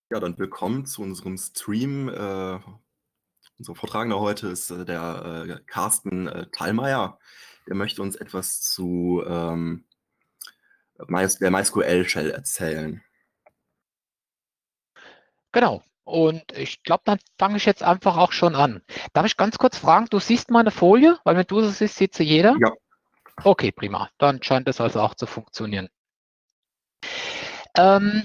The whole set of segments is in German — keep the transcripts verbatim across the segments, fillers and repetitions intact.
Ja, dann willkommen zu unserem Stream. Äh, unser Vortragender heute ist äh, der äh, Carsten äh, Thalmeier. Der möchte uns etwas zu ähm, Mais der MySQL-Shell erzählen. Genau. Und ich glaube, dann fange ich jetzt einfach auch schon an. Darf ich ganz kurz fragen, du siehst meine Folie? Weil wenn du sie siehst, sieht sie jeder? Ja, Okay, prima. Dann scheint es also auch zu funktionieren. Ähm,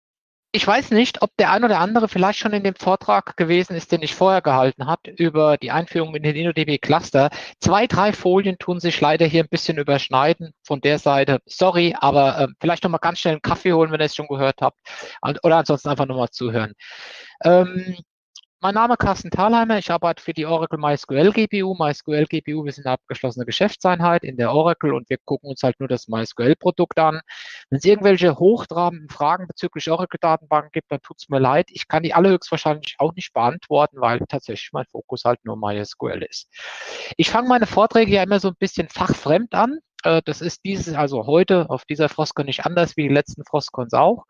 Ich weiß nicht, ob der ein oder andere vielleicht schon in dem Vortrag gewesen ist, den ich vorher gehalten habe, über die Einführung in den InnoDB-Cluster. Zwei, drei Folien tun sich leider hier ein bisschen überschneiden von der Seite. Sorry, aber äh, vielleicht nochmal ganz schnell einen Kaffee holen, wenn ihr es schon gehört habt. Oder ansonsten einfach nochmal zuhören. Ähm, Mein Name ist Carsten Thalheimer. Ich arbeite für die Oracle MySQL G P U. MySQL G P U, wir sind eine abgeschlossene Geschäftseinheit in der Oracle und wir gucken uns halt nur das MySQL-Produkt an. Wenn es irgendwelche hochtrabenden Fragen bezüglich Oracle-Datenbanken gibt, dann tut es mir leid. Ich kann die alle höchstwahrscheinlich auch nicht beantworten, weil tatsächlich mein Fokus halt nur MySQL ist. Ich fange meine Vorträge ja immer so ein bisschen fachfremd an. Das ist dieses, also heute auf dieser Frostcon nicht anders wie die letzten Frostcons auch.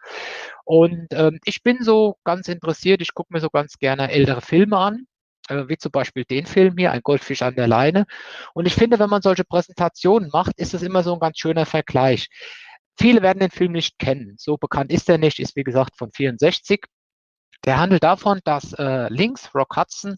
Und ähm, ich bin so ganz interessiert, ich gucke mir so ganz gerne ältere Filme an, äh, wie zum Beispiel den Film hier, Ein Goldfisch an der Leine. Und ich finde, wenn man solche Präsentationen macht, ist es immer so ein ganz schöner Vergleich. Viele werden den Film nicht kennen. So bekannt ist er nicht, ist wie gesagt von vierundsechzig. Der handelt davon, dass äh, links Rock Hudson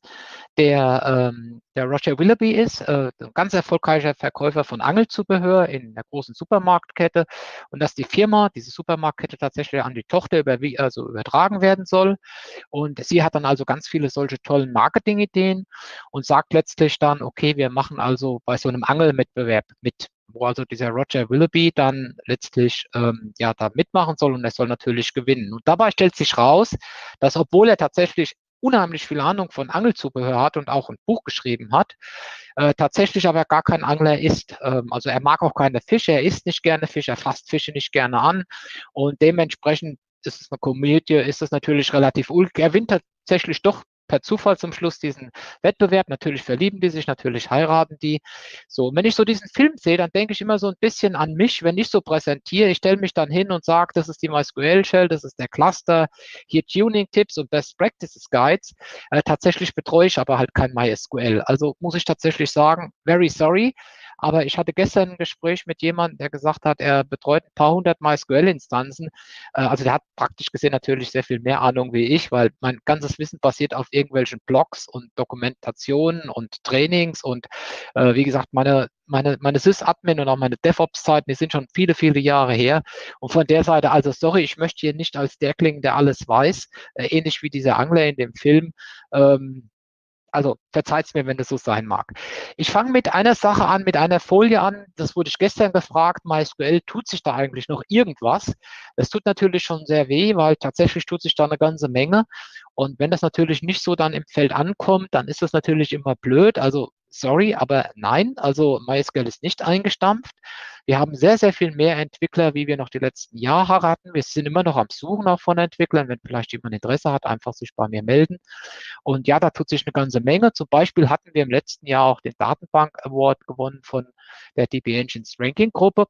der, ähm, der Roger Willoughby ist, äh, ein ganz erfolgreicher Verkäufer von Angelzubehör in der großen Supermarktkette und dass die Firma, diese Supermarktkette tatsächlich an die Tochter über, also übertragen werden soll. Und sie hat dann also ganz viele solche tollen Marketingideen und sagt letztlich dann, okay, wir machen also bei so einem Angelwettbewerb mit, wo also dieser Roger Willoughby dann letztlich ähm, ja da mitmachen soll und er soll natürlich gewinnen. Und dabei stellt sich raus, dass obwohl er tatsächlich unheimlich viel Ahnung von Angelzubehör hat und auch ein Buch geschrieben hat, äh, tatsächlich aber gar kein Angler ist. Ähm, also er mag auch keine Fische, er isst nicht gerne Fische, er fasst Fische nicht gerne an und dementsprechend ist es eine Komödie, ist es natürlich relativ ulkig. Er gewinnt tatsächlich doch per Zufall zum Schluss diesen Wettbewerb. Natürlich verlieben die sich, natürlich heiraten die. So, wenn ich so diesen Film sehe, dann denke ich immer so ein bisschen an mich, wenn ich so präsentiere. Ich stelle mich dann hin und sage, das ist die MySQL-Shell, das ist der Cluster, hier Tuning-Tipps und Best Practices Guides. Äh, tatsächlich betreue ich aber halt kein MySQL. Also muss ich tatsächlich sagen, very sorry. Aber ich hatte gestern ein Gespräch mit jemandem, der gesagt hat, er betreut ein paar hundert MySQL-Instanzen. Äh, also der hat praktisch gesehen natürlich sehr viel mehr Ahnung wie ich, weil mein ganzes Wissen basiert auf irgendwelchen Blogs und Dokumentationen und Trainings und äh, wie gesagt, meine meine, meine Sys-Admin und auch meine DevOps-Zeiten, die sind schon viele, viele Jahre her. Und von der Seite, also sorry, ich möchte hier nicht als der klingen, der alles weiß, äh, ähnlich wie dieser Angler in dem Film. Ähm, also verzeiht es mir, wenn das so sein mag. Ich fange mit einer Sache an, mit einer Folie an. Das wurde ich gestern gefragt. MySQL, tut sich da eigentlich noch irgendwas? Es tut natürlich schon sehr weh, weil tatsächlich tut sich da eine ganze Menge. Und wenn das natürlich nicht so dann im Feld ankommt, dann ist das natürlich immer blöd. Also sorry, aber nein, also MySQL ist nicht eingestampft. Wir haben sehr, sehr viel mehr Entwickler, wie wir noch die letzten Jahre hatten. Wir sind immer noch am Suchen auch von Entwicklern. Wenn vielleicht jemand Interesse hat, einfach sich bei mir melden. Und ja, da tut sich eine ganze Menge. Zum Beispiel hatten wir im letzten Jahr auch den Datenbank Award gewonnen von der D B Engines Ranking Gruppe.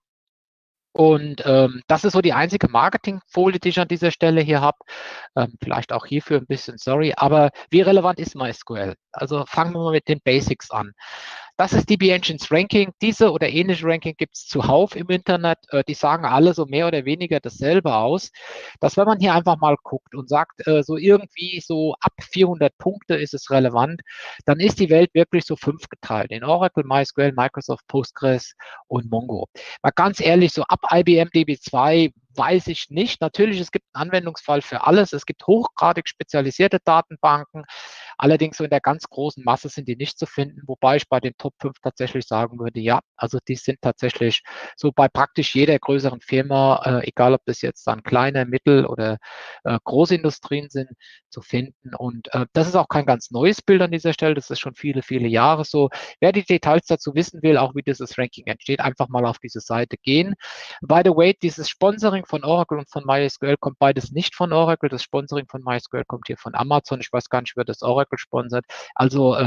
Und ähm, das ist so die einzige Marketingfolie, die ich an dieser Stelle hier habe. Ähm, vielleicht auch hierfür ein bisschen sorry, aber wie relevant ist MySQL? Also fangen wir mal mit den Basics an. Das ist D B Engines Ranking. Diese oder ähnliche Ranking gibt es zuhauf im Internet. Äh, die sagen alle so mehr oder weniger dasselbe aus. Dass wenn man hier einfach mal guckt und sagt, äh, so irgendwie so ab vierhundert Punkte ist es relevant, dann ist die Welt wirklich so fünf geteilt. In Oracle, MySQL, Microsoft, Postgres und Mongo. Mal ganz ehrlich, so ab I B M D B zwei weiß ich nicht. Natürlich, es gibt einen Anwendungsfall für alles. Es gibt hochgradig spezialisierte Datenbanken. Allerdings so in der ganz großen Masse sind die nicht zu finden, wobei ich bei den Top fünf tatsächlich sagen würde, ja, also die sind tatsächlich so bei praktisch jeder größeren Firma, äh, egal ob das jetzt dann kleine, mittel- oder äh, Großindustrien sind, zu finden. Und äh, das ist auch kein ganz neues Bild an dieser Stelle, das ist schon viele, viele Jahre so. Wer die Details dazu wissen will, auch wie dieses Ranking entsteht, einfach mal auf diese Seite gehen. By the way, dieses Sponsoring von Oracle und von MySQL kommt beides nicht von Oracle. Das Sponsoring von MySQL kommt hier von Amazon. Ich weiß gar nicht, wer das Oracle sponsert. Also ähm,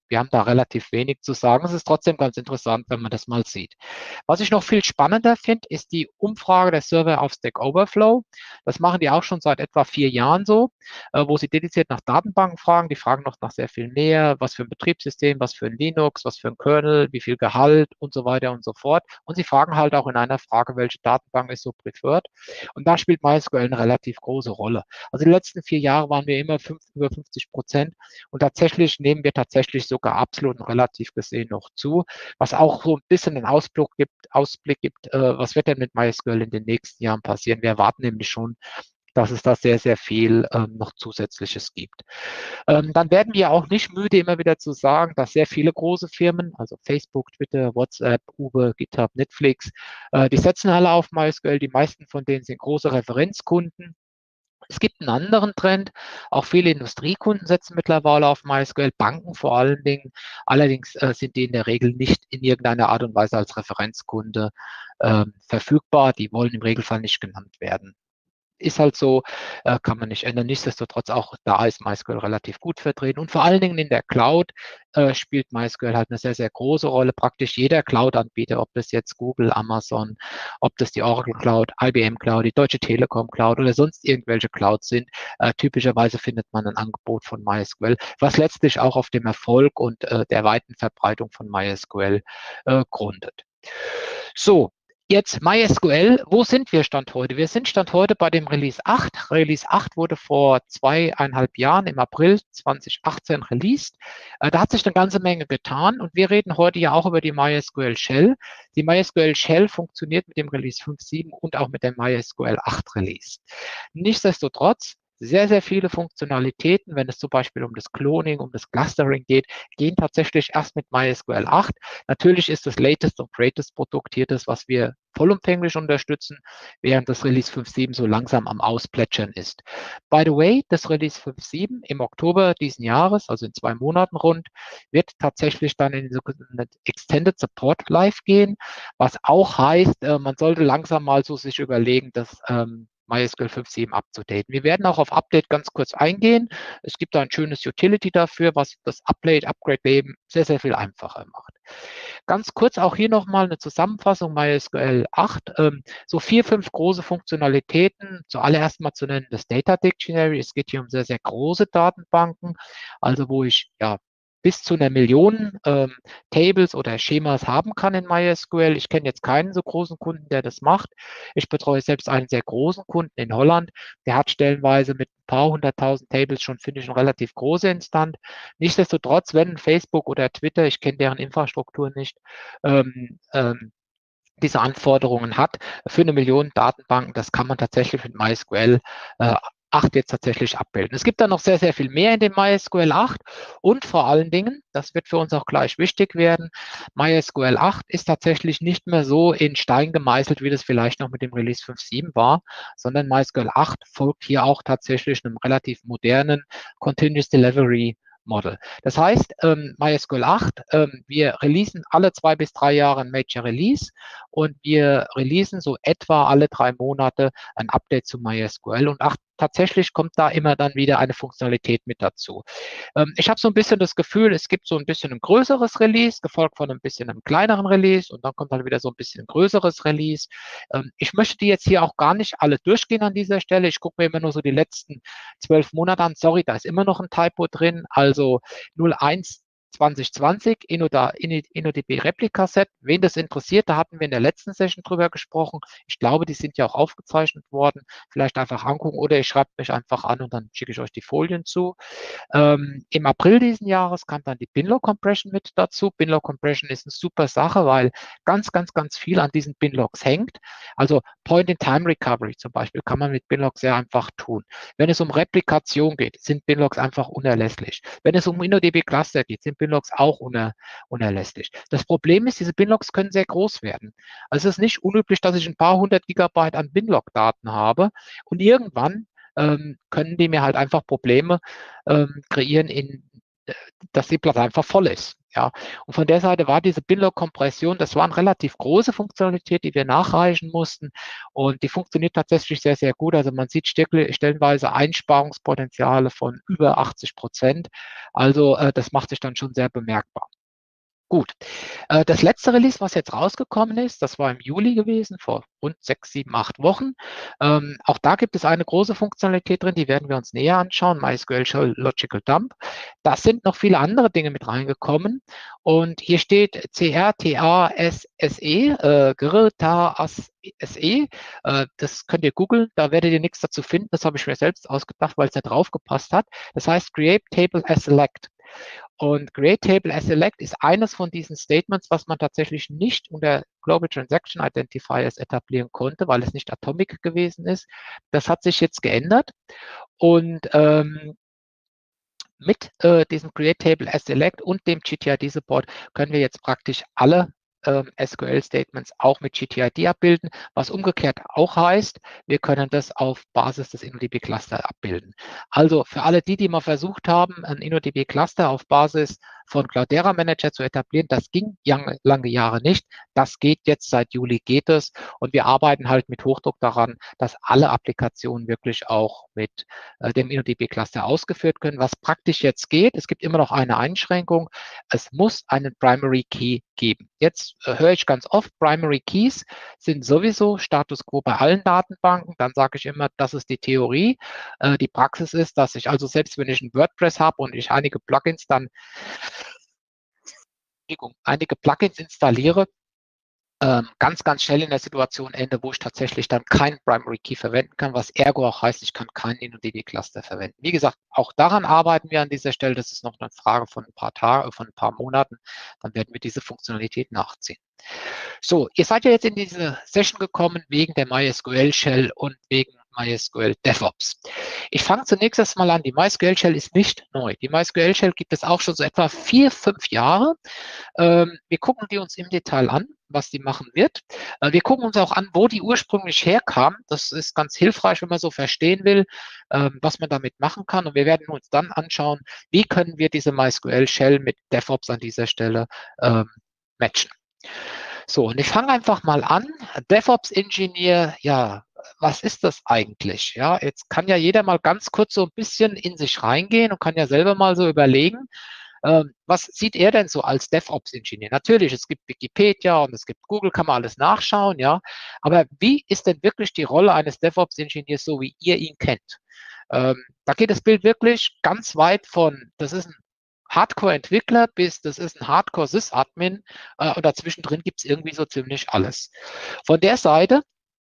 wir haben da relativ wenig zu sagen. Es ist trotzdem ganz interessant, wenn man das mal sieht. Was ich noch viel spannender finde, ist die Umfrage der Server auf Stack Overflow. Das machen die auch schon seit etwa vier Jahren so, äh, wo sie dediziert nach Datenbanken fragen. Die fragen noch nach sehr viel mehr, was für ein Betriebssystem, was für ein Linux, was für ein Kernel, wie viel Gehalt und so weiter und so fort. Und sie fragen halt auch in einer Frage, welche Datenbank ist so preferred. Und da spielt MySQL eine relativ große Rolle. Also die letzten vier Jahre waren wir immer fünf, über fünfzig Prozent und tatsächlich nehmen wir tatsächlich sogar absolut und relativ gesehen noch zu, was auch so ein bisschen einen Ausblick gibt, Ausblick gibt, äh, was wird denn mit MySQL in den nächsten Jahren passieren. Wir erwarten nämlich schon, dass es da sehr, sehr viel ähm, noch Zusätzliches gibt. Ähm, dann werden wir auch nicht müde, immer wieder zu sagen, dass sehr viele große Firmen, also Facebook, Twitter, WhatsApp, Uber, GitHub, Netflix, äh, die setzen alle auf MySQL. Die meisten von denen sind große Referenzkunden. Es gibt einen anderen Trend. Auch viele Industriekunden setzen mittlerweile auf MySQL, Banken vor allen Dingen. Allerdings äh, sind die in der Regel nicht in irgendeiner Art und Weise als Referenzkunde äh, verfügbar. Die wollen im Regelfall nicht genannt werden. Ist halt so, äh, kann man nicht ändern. Nichtsdestotrotz auch da ist MySQL relativ gut vertreten. Und vor allen Dingen in der Cloud äh, spielt MySQL halt eine sehr, sehr große Rolle. Praktisch jeder Cloud-Anbieter, ob das jetzt Google, Amazon, ob das die Oracle Cloud, I B M Cloud, die Deutsche Telekom Cloud oder sonst irgendwelche Clouds sind, äh, typischerweise findet man ein Angebot von MySQL, was letztlich auch auf dem Erfolg und äh, der weiten Verbreitung von MySQL äh, gründet. So, jetzt MySQL, wo sind wir Stand heute? Wir sind Stand heute bei dem Release acht. Release acht wurde vor zweieinhalb Jahren im April zweitausendachtzehn released. Äh, da hat sich eine ganze Menge getan und wir reden heute ja auch über die MySQL Shell. Die MySQL Shell funktioniert mit dem Release fünf Punkt sieben und auch mit dem MySQL acht Release. Nichtsdestotrotz, sehr, sehr viele Funktionalitäten, wenn es zum Beispiel um das Cloning, um das Clustering geht, gehen tatsächlich erst mit MySQL acht. Natürlich ist das latest und greatest Produkt hier das, was wir vollumfänglich unterstützen, während das Release fünf Punkt sieben so langsam am Ausplätschern ist. By the way, das Release fünf Punkt sieben im Oktober diesen Jahres, also in zwei Monaten rund, wird tatsächlich dann in die sogenannte Extended Support Live gehen, was auch heißt, man sollte langsam mal so sich überlegen, dass ähm, MySQL fünf Punkt sieben abzudaten. Wir werden auch auf Update ganz kurz eingehen. Es gibt da ein schönes Utility dafür, was das Update-Upgrade-Leben sehr, sehr viel einfacher macht. Ganz kurz auch hier nochmal eine Zusammenfassung MySQL acht. Ähm, so vier, fünf große Funktionalitäten. Zuallererst mal zu nennen das Data Dictionary. Es geht hier um sehr, sehr große Datenbanken, also wo ich ja bis zu einer Million ähm, Tables oder Schemas haben kann in MySQL. Ich kenne jetzt keinen so großen Kunden, der das macht. Ich betreue selbst einen sehr großen Kunden in Holland. Der hat stellenweise mit ein paar hunderttausend Tables schon, finde ich, eine relativ große Instanz. Nichtsdestotrotz, wenn Facebook oder Twitter, ich kenne deren Infrastruktur nicht, ähm, ähm, diese Anforderungen hat für eine Million Datenbanken, das kann man tatsächlich mit MySQL äh, acht jetzt tatsächlich abbilden. Es gibt dann noch sehr, sehr viel mehr in dem MySQL acht und vor allen Dingen, das wird für uns auch gleich wichtig werden, MySQL acht ist tatsächlich nicht mehr so in Stein gemeißelt, wie das vielleicht noch mit dem Release fünf Punkt sieben war, sondern MySQL acht folgt hier auch tatsächlich einem relativ modernen Continuous Delivery Model. Das heißt, ähm, MySQL acht, ähm, wir releasen alle zwei bis drei Jahre ein Major Release und wir releasen so etwa alle drei Monate ein Update zu MySQL und acht tatsächlich kommt da immer dann wieder eine Funktionalität mit dazu. Ähm, ich habe so ein bisschen das Gefühl, es gibt so ein bisschen ein größeres Release, gefolgt von ein bisschen einem kleineren Release und dann kommt dann wieder so ein bisschen ein größeres Release. Ähm, ich möchte die jetzt hier auch gar nicht alle durchgehen an dieser Stelle. Ich gucke mir immer nur so die letzten zwölf Monate an. Sorry, da ist immer noch ein Typo drin. Also null eins zwanzig zwanzig InnoDB Replica Set. Wen das interessiert, da hatten wir in der letzten Session drüber gesprochen. Ich glaube, die sind ja auch aufgezeichnet worden. Vielleicht einfach angucken oder ihr schreibt mich einfach an und dann schicke ich euch die Folien zu. Ähm, Im April diesen Jahres kam dann die Binlog Compression mit dazu. Binlog Compression ist eine super Sache, weil ganz, ganz, ganz viel an diesen Binlogs hängt. Also Point-in-Time-Recovery zum Beispiel kann man mit Binlog sehr einfach tun. Wenn es um Replikation geht, sind Binlogs einfach unerlässlich. Wenn es um InnoDB Cluster geht, sind Binlogs auch uner, unerlässlich. Das Problem ist, diese Binlogs können sehr groß werden. Also es ist nicht unüblich, dass ich ein paar hundert Gigabyte an Binlog-Daten habe und irgendwann ähm, können die mir halt einfach Probleme ähm, kreieren in dass die Platte einfach voll ist. Ja. Und von der Seite war diese Binlog-Kompression, das war eine relativ große Funktionalität, die wir nachreichen mussten. Und die funktioniert tatsächlich sehr, sehr gut. Also man sieht stellenweise Einsparungspotenziale von über achtzig Prozent. Also äh, das macht sich dann schon sehr bemerkbar. Gut, das letzte Release, was jetzt rausgekommen ist, das war im Juli gewesen, vor rund sechs, sieben, acht Wochen. Ähm, auch da gibt es eine große Funktionalität drin, die werden wir uns näher anschauen, MySQL Shell Logical Dump. Da sind noch viele andere Dinge mit reingekommen und hier steht C R T A S S E, äh, G R T A S E, äh, das könnt ihr googeln, da werdet ihr nichts dazu finden, das habe ich mir selbst ausgedacht, weil es da drauf gepasst hat. Das heißt Create Table as Select. Und Create Table as Select ist eines von diesen Statements, was man tatsächlich nicht unter Global Transaction Identifiers etablieren konnte, weil es nicht atomic gewesen ist. Das hat sich jetzt geändert. Und ähm, mit äh, diesem Create Table as Select und dem G T I D-Support können wir jetzt praktisch alle ähm, S Q L-Statements auch mit G T I D abbilden, was umgekehrt auch heißt, wir können das auf Basis des InnoDB-Cluster abbilden. Also für alle die, die mal versucht haben, ein InnoDB-Cluster auf Basis von Cloudera Manager zu etablieren, das ging lange, lange Jahre nicht. Das geht jetzt, seit Juli geht es und wir arbeiten halt mit Hochdruck daran, dass alle Applikationen wirklich auch mit äh, dem InnoDB-Cluster ausgeführt können. Was praktisch jetzt geht, es gibt immer noch eine Einschränkung, es muss einen Primary Key geben. Jetzt äh, höre ich ganz oft, Primary Keys sind sowieso Status Quo bei allen Datenbanken. Dann sage ich immer, das ist die Theorie. Äh, die Praxis ist, dass ich also selbst, wenn ich ein WordPress habe und ich einige Plugins dann einige Plugins installiere, ähm, ganz, ganz schnell in der Situation ende, wo ich tatsächlich dann keinen Primary Key verwenden kann, was ergo auch heißt, ich kann keinen InnoDB-Cluster verwenden. Wie gesagt, auch daran arbeiten wir an dieser Stelle. Das ist noch eine Frage von ein paar Tagen, von ein paar Monaten. Dann werden wir diese Funktionalität nachziehen. So, ihr seid ja jetzt in diese Session gekommen wegen der MySQL Shell und wegen MySQL DevOps. Ich fange zunächst erstmal an. Die MySQL Shell ist nicht neu. Die MySQL Shell gibt es auch schon so etwa vier, fünf Jahre. Ähm, wir gucken die uns im Detail an, was die machen wird. Äh, wir gucken uns auch an, wo die ursprünglich herkam. Das ist ganz hilfreich, wenn man so verstehen will, ähm, was man damit machen kann. Und wir werden uns dann anschauen, wie können wir diese MySQL Shell mit DevOps an dieser Stelle ähm, matchen. So, und ich fange einfach mal an. DevOps-Ingenieur, ja, was ist das eigentlich? Ja, jetzt kann ja jeder mal ganz kurz so ein bisschen in sich reingehen und kann ja selber mal so überlegen, ähm, was sieht er denn so als DevOps-Ingenieur? Natürlich, es gibt Wikipedia und es gibt Google, kann man alles nachschauen, ja. Aber wie ist denn wirklich die Rolle eines DevOps-Ingenieurs, so wie ihr ihn kennt? Ähm, da geht das Bild wirklich ganz weit von, das ist ein Hardcore-Entwickler bis das ist ein Hardcore-Sys-Admin äh, und dazwischen drin gibt es irgendwie so ziemlich alles. Von der Seite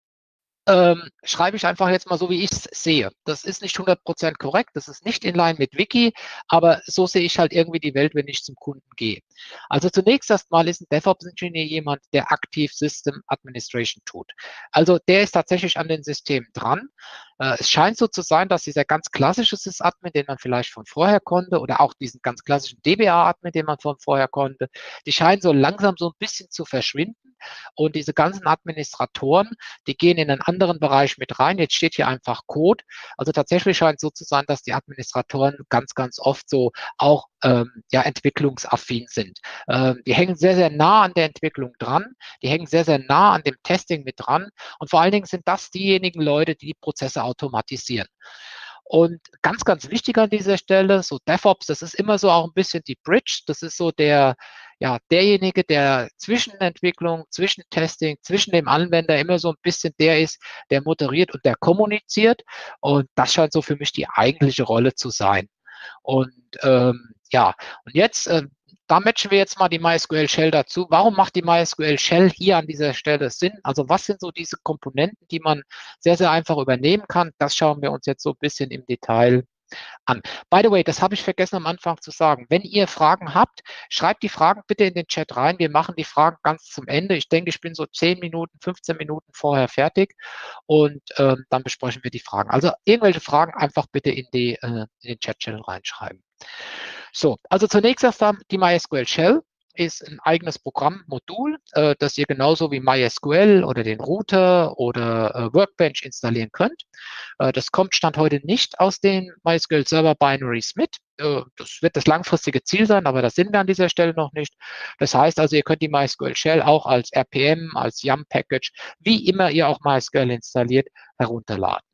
ähm, schreibe ich einfach jetzt mal so, wie ich es sehe. Das ist nicht hundert Prozent korrekt, das ist nicht in line mit Wiki, aber so sehe ich halt irgendwie die Welt, wenn ich zum Kunden gehe. Also zunächst erstmal ist ein DevOps-Ingenieur jemand, der aktiv System Administration tut. Also der ist tatsächlich an den Systemen dran. Äh, es scheint so zu sein, dass dieser ganz klassische Sys-Admin, den man vielleicht von vorher konnte, oder auch diesen ganz klassischen D B A-Admin, den man von vorher konnte, die scheinen so langsam so ein bisschen zu verschwinden. Und diese ganzen Administratoren, die gehen in einen anderen Bereich mit rein. Jetzt steht hier einfach Code. Also tatsächlich scheint es so zu sein, dass die Administratoren ganz, ganz oft so auch ähm, ja, entwicklungsaffin sind. Ähm, die hängen sehr, sehr nah an der Entwicklung dran. Die hängen sehr, sehr nah an dem Testing mit dran. Und vor allen Dingen sind das diejenigen Leute, die die Prozesse automatisieren. Und ganz, ganz wichtig an dieser Stelle, so DevOps, das ist immer so auch ein bisschen die Bridge. Das ist so der, ja, derjenige, der zwischen Entwicklung, zwischen Testing, zwischen dem Anwender immer so ein bisschen der ist, der moderiert und der kommuniziert. Und das scheint so für mich die eigentliche Rolle zu sein. Und ähm, ja, und jetzt, äh, da matchen wir jetzt mal die MySQL Shell dazu. Warum macht die MySQL Shell hier an dieser Stelle Sinn? Also was sind so diese Komponenten, die man sehr, sehr einfach übernehmen kann? Das schauen wir uns jetzt so ein bisschen im Detail an. By the way, das habe ich vergessen am Anfang zu sagen. Wenn ihr Fragen habt, schreibt die Fragen bitte in den Chat rein. Wir machen die Fragen ganz zum Ende. Ich denke, ich bin so zehn Minuten, fünfzehn Minuten vorher fertig und ähm, dann besprechen wir die Fragen. Also irgendwelche Fragen einfach bitte in, die, äh, in den Chat-Channel reinschreiben. So, also zunächst erst die MySQL Shell. ist ein eigenes Programmmodul, äh, das ihr genauso wie MySQL oder den Router oder äh, Workbench installieren könnt. Äh, das kommt Stand heute nicht aus den MySQL Server Binaries mit. Äh, das wird das langfristige Ziel sein, aber das sind wir an dieser Stelle noch nicht. Das heißt also, ihr könnt die MySQL Shell auch als R P M, als Yum Package, wie immer ihr auch MySQL installiert, herunterladen.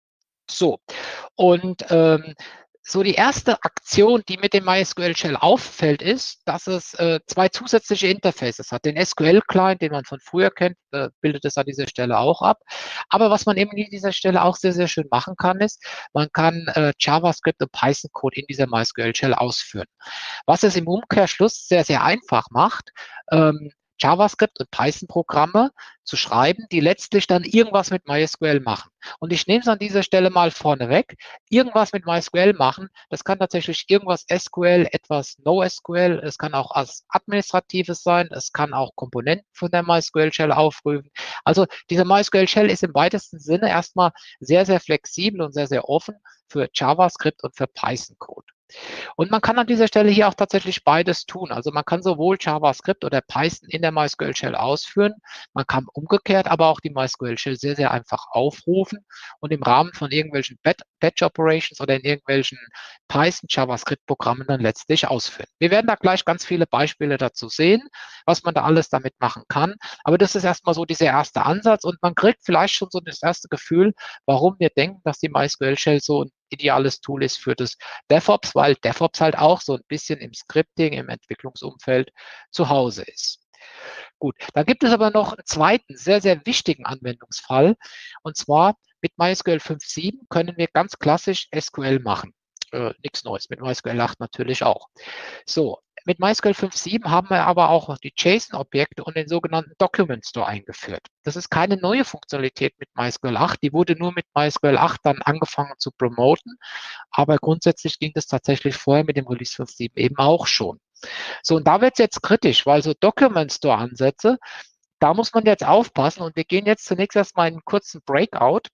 So, und ähm, so die erste Aktion, die mit dem MySQL Shell auffällt, ist, dass es äh, zwei zusätzliche Interfaces hat. Den S Q L-Client, den man von früher kennt, äh, bildet es an dieser Stelle auch ab. Aber was man eben an dieser Stelle auch sehr, sehr schön machen kann, ist, man kann äh, JavaScript und Python-Code in dieser MySQL Shell ausführen. Was es im Umkehrschluss sehr, sehr einfach macht, ähm, JavaScript und Python-Programme zu schreiben, die letztlich dann irgendwas mit MySQL machen. Und ich nehme es an dieser Stelle mal vorne weg. Irgendwas mit MySQL machen, das kann tatsächlich irgendwas S Q L, etwas NoSQL, es kann auch als Administratives sein, es kann auch Komponenten von der MySQL-Shell aufrufen. Also diese MySQL-Shell ist im weitesten Sinne erstmal sehr, sehr flexibel und sehr, sehr offen für JavaScript und für Python-Code. Und man kann an dieser Stelle hier auch tatsächlich beides tun. Also man kann sowohl JavaScript oder Python in der MySQL Shell ausführen. Man kann umgekehrt aber auch die MySQL Shell sehr, sehr einfach aufrufen und im Rahmen von irgendwelchen Batch Operations oder in irgendwelchen Python JavaScript Programmen dann letztlich ausführen. Wir werden da gleich ganz viele Beispiele dazu sehen, was man da alles damit machen kann. Aber das ist erstmal so dieser erste Ansatz und man kriegt vielleicht schon so das erste Gefühl, warum wir denken, dass die MySQL Shell so ein ideales Tool ist für das DevOps, weil DevOps halt auch so ein bisschen im Scripting, im Entwicklungsumfeld zu Hause ist. Gut, dann gibt es aber noch einen zweiten, sehr, sehr wichtigen Anwendungsfall. Und zwar mit MySQL fünf Punkt sieben können wir ganz klassisch S Q L machen. Äh, nichts Neues, mit MySQL acht natürlich auch. So, mit MySQL fünf Punkt sieben haben wir aber auch noch die JSON-Objekte und den sogenannten Document Store eingeführt. Das ist keine neue Funktionalität mit MySQL acht, die wurde nur mit MySQL acht dann angefangen zu promoten, aber grundsätzlich ging das tatsächlich vorher mit dem Release fünf Punkt sieben eben auch schon. So, und da wird es jetzt kritisch, weil so Document Store-Ansätze, da muss man jetzt aufpassen und wir gehen jetzt zunächst erstmal in einen kurzen Breakout,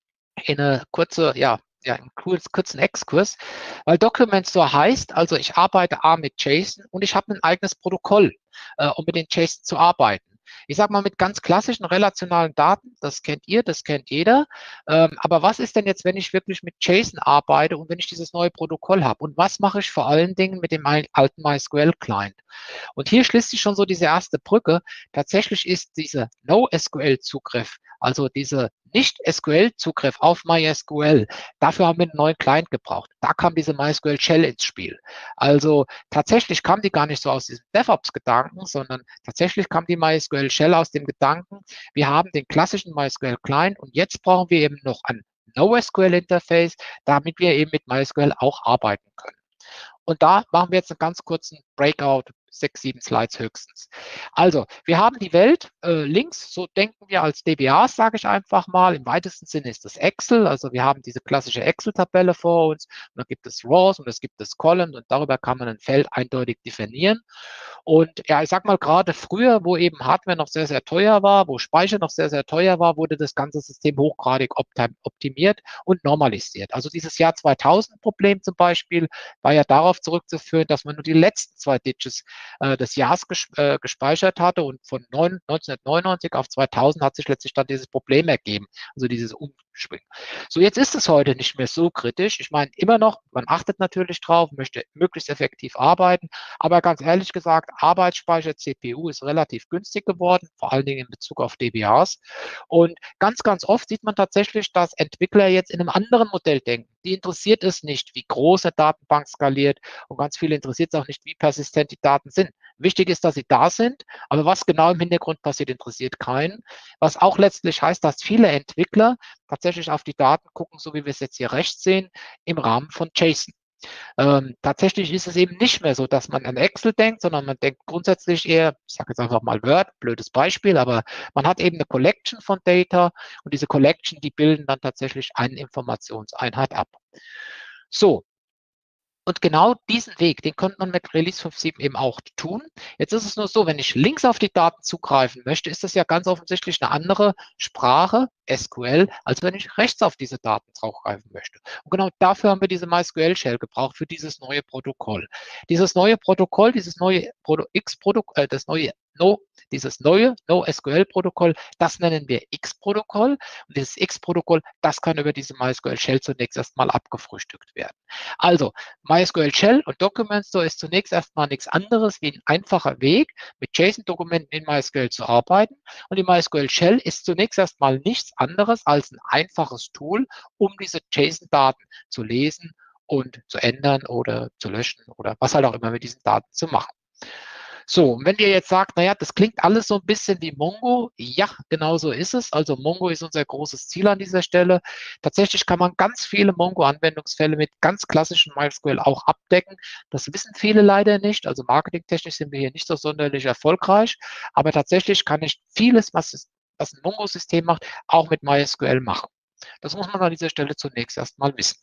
in eine kurze, ja, ja, einen kurzen Exkurs, weil Document Store heißt, also ich arbeite A mit JSON und ich habe ein eigenes Protokoll, äh, um mit den JSON zu arbeiten. Ich sage mal mit ganz klassischen relationalen Daten, das kennt ihr, das kennt jeder. Ähm, aber was ist denn jetzt, wenn ich wirklich mit JSON arbeite und wenn ich dieses neue Protokoll habe? Und was mache ich vor allen Dingen mit dem alten MySQL-Client? Und hier schließt sich schon so diese erste Brücke. Tatsächlich ist dieser NoSQL-Zugriff, also diese nicht-S Q L-Zugriff auf MySQL, dafür haben wir einen neuen Client gebraucht. Da kam diese MySQL Shell ins Spiel. Also tatsächlich kam die gar nicht so aus diesem DevOps-Gedanken, sondern tatsächlich kam die MySQL Shell aus dem Gedanken, wir haben den klassischen MySQL Client und jetzt brauchen wir eben noch ein NoSQL-Interface, damit wir eben mit MySQL auch arbeiten können. Und da machen wir jetzt einen ganz kurzen Breakout, sechs, sieben Slides höchstens. Also, wir haben die Welt äh, links, so denken wir als D B As, sage ich einfach mal. Im weitesten Sinne ist das Excel, also wir haben diese klassische Excel-Tabelle vor uns und dann gibt es Rows und es gibt es Columns und darüber kann man ein Feld eindeutig definieren. Und ja, ich sag mal, gerade früher, wo eben Hardware noch sehr, sehr teuer war, wo Speicher noch sehr, sehr teuer war, wurde das ganze System hochgradig optimiert und normalisiert. Also dieses Jahr zweitausend-Problem zum Beispiel war ja darauf zurückzuführen, dass man nur die letzten zwei Digits äh, des Jahres ges äh, gespeichert hatte und von neunzehnhundertneunundneunzig auf zweitausend hat sich letztlich dann dieses Problem ergeben, also dieses Umschwingen. So, jetzt ist es heute nicht mehr so kritisch. Ich meine, immer noch, man achtet natürlich drauf, möchte möglichst effektiv arbeiten, aber ganz ehrlich gesagt, Arbeitsspeicher, C P U ist relativ günstig geworden, vor allen Dingen in Bezug auf D B As. Und ganz, ganz oft sieht man tatsächlich, dass Entwickler jetzt in einem anderen Modell denken. Die interessiert es nicht, wie groß eine Datenbank skaliert und ganz viele interessiert es auch nicht, wie persistent die Daten sind. Wichtig ist, dass sie da sind, aber was genau im Hintergrund passiert, interessiert keinen. Was auch letztlich heißt, dass viele Entwickler tatsächlich auf die Daten gucken, so wie wir es jetzt hier rechts sehen, im Rahmen von JSON. Ähm, tatsächlich ist es eben nicht mehr so, dass man an Excel denkt, sondern man denkt grundsätzlich eher, ich sage jetzt einfach mal Word, blödes Beispiel, aber man hat eben eine Collection von Data und diese Collection, die bilden dann tatsächlich eine Informationseinheit ab. So, Und genau diesen Weg, den könnte man mit Release fünf Punkt sieben eben auch tun. Jetzt ist es nur so, wenn ich links auf die Daten zugreifen möchte, ist das ja ganz offensichtlich eine andere Sprache, S Q L, als wenn ich rechts auf diese Daten zugreifen möchte. Und genau dafür haben wir diese MySQL-Shell gebraucht, für dieses neue Protokoll. Dieses neue Protokoll, dieses neue X-Protokoll, äh, das neue No, dieses neue NoSQL-Protokoll, das nennen wir X-Protokoll. Und dieses X-Protokoll, das kann über diese MySQL-Shell zunächst erstmal abgefrühstückt werden. Also, MySQL Shell und Document Store ist zunächst erstmal nichts anderes wie ein einfacher Weg, mit JSON-Dokumenten in MySQL zu arbeiten. Und die MySQL Shell ist zunächst erstmal nichts anderes als ein einfaches Tool, um diese JSON-Daten zu lesen und zu ändern oder zu löschen oder was halt auch immer mit diesen Daten zu machen. So, und wenn ihr jetzt sagt, naja, das klingt alles so ein bisschen wie Mongo, ja, genau so ist es. Also Mongo ist unser großes Ziel an dieser Stelle. Tatsächlich kann man ganz viele Mongo-Anwendungsfälle mit ganz klassischen MySQL auch abdecken. Das wissen viele leider nicht. Also marketingtechnisch sind wir hier nicht so sonderlich erfolgreich, aber tatsächlich kann ich vieles, was, es, was ein Mongo-System macht, auch mit MySQL machen. Das muss man an dieser Stelle zunächst erstmal wissen.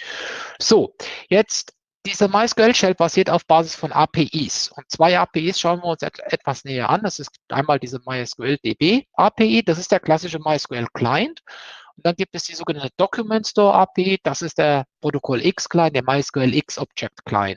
So, jetzt diese MySQL-Shell basiert auf Basis von A P Is. Und zwei A P Is schauen wir uns etwas näher an. Das ist einmal diese MySQL-D B-A P I, das ist der klassische MySQL-Client. Und dann gibt es die sogenannte Document Store A P I, das ist der Protokoll X-Client, der MySQL X-Object-Client.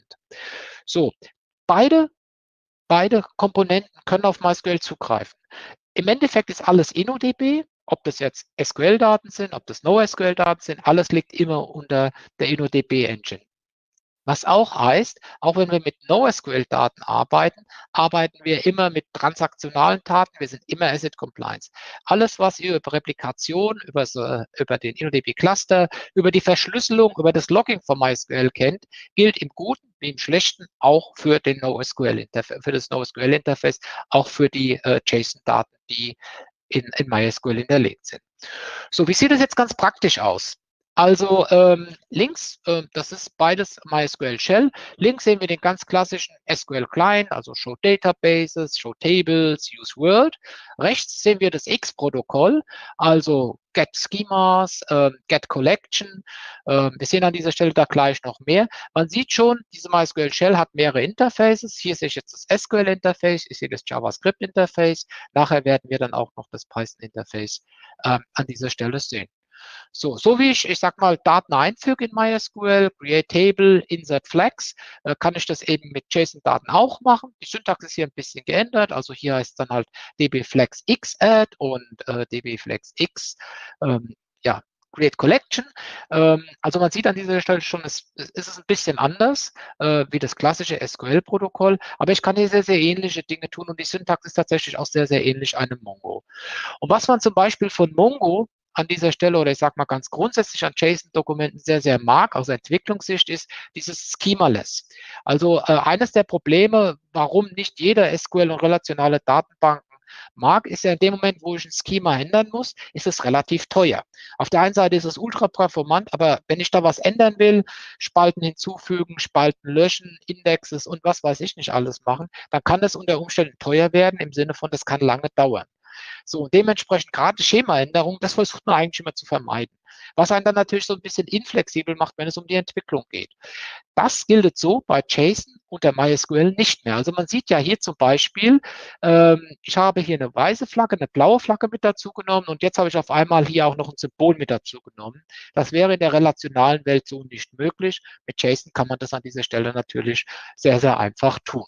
So, beide, beide Komponenten können auf MySQL zugreifen. Im Endeffekt ist alles InnoDB, ob das jetzt S Q L-Daten sind, ob das NoSQL-Daten sind, alles liegt immer unter der InnoDB-Engine. Was auch heißt, auch wenn wir mit NoSQL-Daten arbeiten, arbeiten wir immer mit transaktionalen Daten. Wir sind immer Asset Compliance. Alles, was ihr über Replikation, über, so, über den InnoDB-Cluster, über die Verschlüsselung, über das Logging von MySQL kennt, gilt im Guten wie im Schlechten auch für den NoSQL-Interface, für das NoSQL-Interface, auch für die äh, JSON-Daten, die in, in MySQL hinterlegt sind. So, wie sieht es jetzt ganz praktisch aus? Also ähm, links, äh, das ist beides MySQL Shell. Links sehen wir den ganz klassischen S Q L Client, also Show Databases, Show Tables, Use World. Rechts sehen wir das X-Protokoll, also Get Schemas, äh, Get Collection. Äh, wir sehen an dieser Stelle da gleich noch mehr. Man sieht schon, diese MySQL Shell hat mehrere Interfaces. Hier sehe ich jetzt das S Q L Interface, ich sehe das JavaScript Interface. Nachher werden wir dann auch noch das Python Interface äh, an dieser Stelle sehen. So, so wie ich, ich sag mal, Daten einfüge in MySQL, Create Table, Insert Flags, äh, kann ich das eben mit JSON-Daten auch machen. Die Syntax ist hier ein bisschen geändert. Also hier heißt es dann halt dbFlagsX-Add und äh, dbFlagsX, ähm, ja, Create Collection. Ähm, also man sieht an dieser Stelle schon, es, es ist ein bisschen anders äh, wie das klassische S Q L-Protokoll, aber ich kann hier sehr, sehr ähnliche Dinge tun und die Syntax ist tatsächlich auch sehr, sehr ähnlich einem Mongo. Und was man zum Beispiel von Mongo an dieser Stelle oder ich sage mal ganz grundsätzlich an JSON-Dokumenten sehr, sehr mag, aus Entwicklungssicht, ist dieses Schemaless. Also äh, eines der Probleme, warum nicht jeder S Q L und relationale Datenbanken mag, ist ja in dem Moment, wo ich ein Schema ändern muss, ist es relativ teuer. Auf der einen Seite ist es ultra performant, aber wenn ich da was ändern will, Spalten hinzufügen, Spalten löschen, Indexes und was weiß ich nicht alles machen, dann kann das unter Umständen teuer werden, im Sinne von, das kann lange dauern. So, und dementsprechend gerade Schemaänderungen, das versucht man eigentlich immer zu vermeiden. Was einen dann natürlich so ein bisschen inflexibel macht, wenn es um die Entwicklung geht. Das gilt so bei JSON und der MySQL nicht mehr. Also man sieht ja hier zum Beispiel, ähm, ich habe hier eine weiße Flagge, eine blaue Flagge mit dazu genommen und jetzt habe ich auf einmal hier auch noch ein Symbol mit dazu genommen. Das wäre in der relationalen Welt so nicht möglich. Mit JSON kann man das an dieser Stelle natürlich sehr, sehr einfach tun.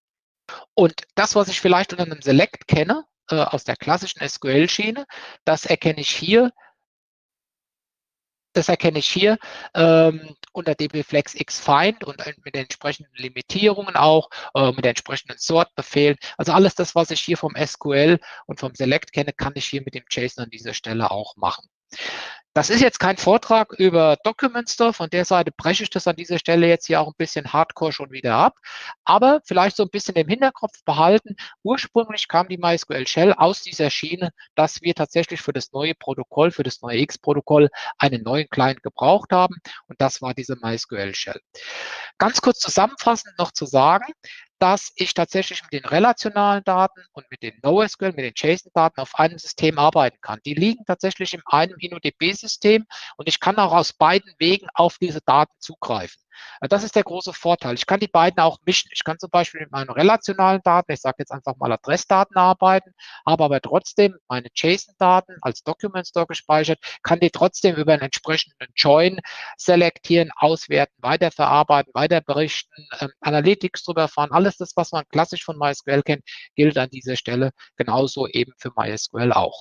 Und das, was ich vielleicht unter einem Select kenne, äh, aus der klassischen S Q L-Schiene, das erkenne ich hier, das erkenne ich hier ähm, unter dbFlagsX-Find und mit den entsprechenden Limitierungen auch, äh, mit den entsprechenden Sort-Befehlen. Also alles das, was ich hier vom S Q L und vom Select kenne, kann ich hier mit dem JSON an dieser Stelle auch machen. Das ist jetzt kein Vortrag über Document Store. Von der Seite breche ich das an dieser Stelle jetzt hier auch ein bisschen hardcore schon wieder ab. Aber vielleicht so ein bisschen im Hinterkopf behalten. Ursprünglich kam die MySQL Shell aus dieser Schiene, dass wir tatsächlich für das neue Protokoll, für das neue X-Protokoll einen neuen Client gebraucht haben. Und das war diese MySQL Shell. Ganz kurz zusammenfassend noch zu sagen, dass ich tatsächlich mit den relationalen Daten und mit den NoSQL, mit den JSON-Daten auf einem System arbeiten kann. Die liegen tatsächlich in einem InnoDB-System und ich kann auch aus beiden Wegen auf diese Daten zugreifen. Das ist der große Vorteil. Ich kann die beiden auch mischen. Ich kann zum Beispiel mit meinen relationalen Daten, ich sage jetzt einfach mal Adressdaten arbeiten, habe aber trotzdem meine JSON-Daten als Document Store gespeichert, kann die trotzdem über einen entsprechenden Join selektieren, auswerten, weiterverarbeiten, weiter berichten, ähm, Analytics drüber fahren. Alles das, was man klassisch von MySQL kennt, gilt an dieser Stelle genauso eben für MySQL auch.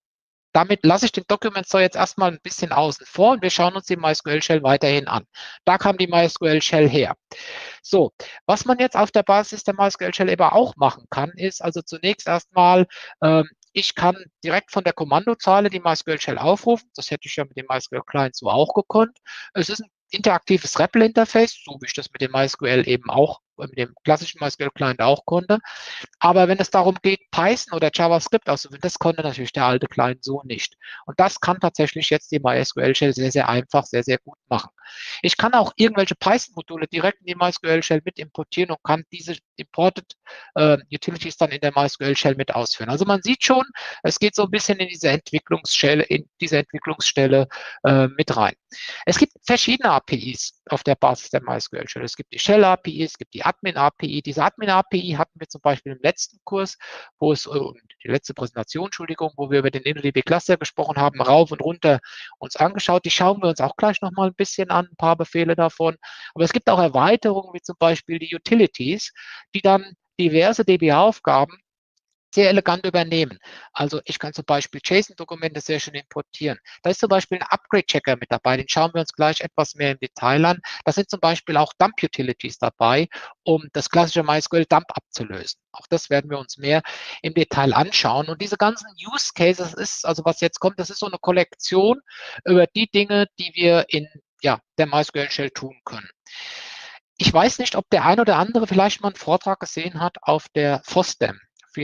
Damit lasse ich den Document Store jetzt erstmal ein bisschen außen vor und wir schauen uns die MySQL Shell weiterhin an. Da kam die MySQL Shell her. So, was man jetzt auf der Basis der MySQL Shell eben auch machen kann, ist also zunächst erstmal, äh, ich kann direkt von der Kommandozeile die MySQL Shell aufrufen. Das hätte ich ja mit dem MySQL Client so auch gekonnt. Es ist ein interaktives R E P L-Interface, so wie ich das mit dem MySQL eben auch, mit dem klassischen MySQL Client auch konnte. Aber wenn es darum geht, Python oder JavaScript auszuführen, das konnte natürlich der alte Client so nicht. Und das kann tatsächlich jetzt die MySQL Shell sehr, sehr einfach, sehr, sehr gut machen. Ich kann auch irgendwelche Python-Module direkt in die MySQL Shell mit importieren und kann diese Imported äh, Utilities dann in der MySQL Shell mit ausführen. Also man sieht schon, es geht so ein bisschen in diese Entwicklungsstelle, in diese Entwicklungsstelle äh, mit rein. Es gibt verschiedene A P Is auf der Basis der MySQL Shell. Es gibt die Shell A P I, es gibt die Admin A P I. Diese Admin A P I hatten wir zum Beispiel im letzten Kurs, wo es, die letzte Präsentation, Entschuldigung, wo wir über den InnoDB Cluster gesprochen haben, rauf und runter uns angeschaut. Die schauen wir uns auch gleich nochmal ein bisschen an, ein paar Befehle davon. Aber es gibt auch Erweiterungen, wie zum Beispiel die Utilities, die dann diverse D B-Aufgaben sehr elegant übernehmen. Also ich kann zum Beispiel JSON-Dokumente sehr schön importieren. Da ist zum Beispiel ein Upgrade-Checker mit dabei, den schauen wir uns gleich etwas mehr im Detail an. Da sind zum Beispiel auch Dump-Utilities dabei, um das klassische MySQL-Dump abzulösen. Auch das werden wir uns mehr im Detail anschauen. Und diese ganzen Use Cases ist, also was jetzt kommt, das ist so eine Kollektion über die Dinge, die wir in ja, der MySQL Shell tun können. Ich weiß nicht, ob der ein oder andere vielleicht mal einen Vortrag gesehen hat auf der FOSDEM.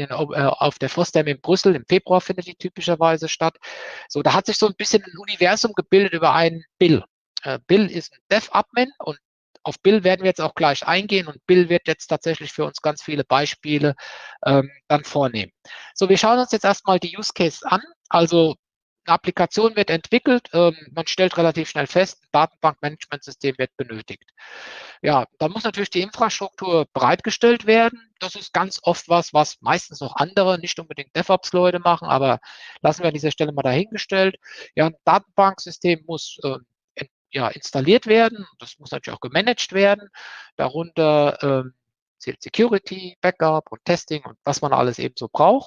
Auf der FOSDEM in Brüssel im Februar findet die typischerweise statt. So, da hat sich so ein bisschen ein Universum gebildet über einen Bill. Äh, Bill ist ein Dev-Admin und auf Bill werden wir jetzt auch gleich eingehen und Bill wird jetzt tatsächlich für uns ganz viele Beispiele ähm, dann vornehmen. So, wir schauen uns jetzt erstmal die Use Cases an. Also eine Applikation wird entwickelt, ähm, man stellt relativ schnell fest, ein Datenbankmanagementsystem wird benötigt. Ja, da muss natürlich die Infrastruktur bereitgestellt werden. Das ist ganz oft was, was meistens noch andere, nicht unbedingt DevOps-Leute machen, aber lassen wir an dieser Stelle mal dahingestellt. Ja, ein Datenbanksystem muss äh, in, ja, installiert werden. Das muss natürlich auch gemanagt werden. Darunter äh, Security, Backup und Testing und was man alles eben so braucht.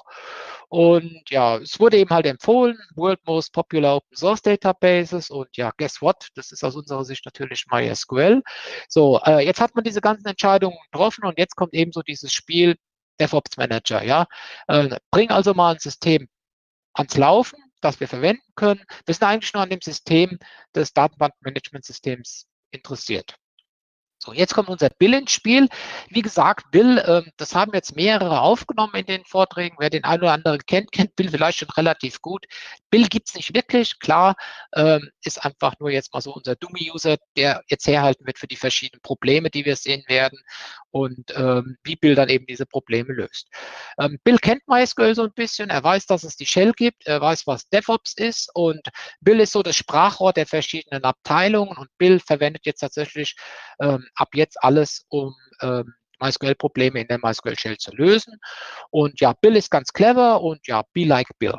Und ja, es wurde eben halt empfohlen, World Most Popular Open Source Databases und ja, guess what? Das ist aus unserer Sicht natürlich MySQL. So, äh, jetzt hat man diese ganzen Entscheidungen getroffen und jetzt kommt eben so dieses Spiel DevOps Manager, ja. Äh, bring also mal ein System ans Laufen, das wir verwenden können. Wir sind eigentlich nur an dem System des Datenbankmanagementsystems interessiert. So, jetzt kommt unser Bill ins Spiel. Wie gesagt, Bill, äh, das haben jetzt mehrere aufgenommen in den Vorträgen. Wer den einen oder anderen kennt, kennt Bill vielleicht schon relativ gut. Bill gibt es nicht wirklich, klar, ähm, ist einfach nur jetzt mal so unser Dummy-User, der jetzt herhalten wird für die verschiedenen Probleme, die wir sehen werden und ähm, wie Bill dann eben diese Probleme löst. Ähm, Bill kennt MySQL so ein bisschen, er weiß, dass es die Shell gibt, er weiß, was DevOps ist und Bill ist so das Sprachrohr der verschiedenen Abteilungen und Bill verwendet jetzt tatsächlich ähm, ab jetzt alles, um ähm, MySQL-Probleme in der MySQL Shell zu lösen. Und ja, Bill ist ganz clever und ja, be like Bill.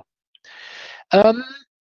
Ähm,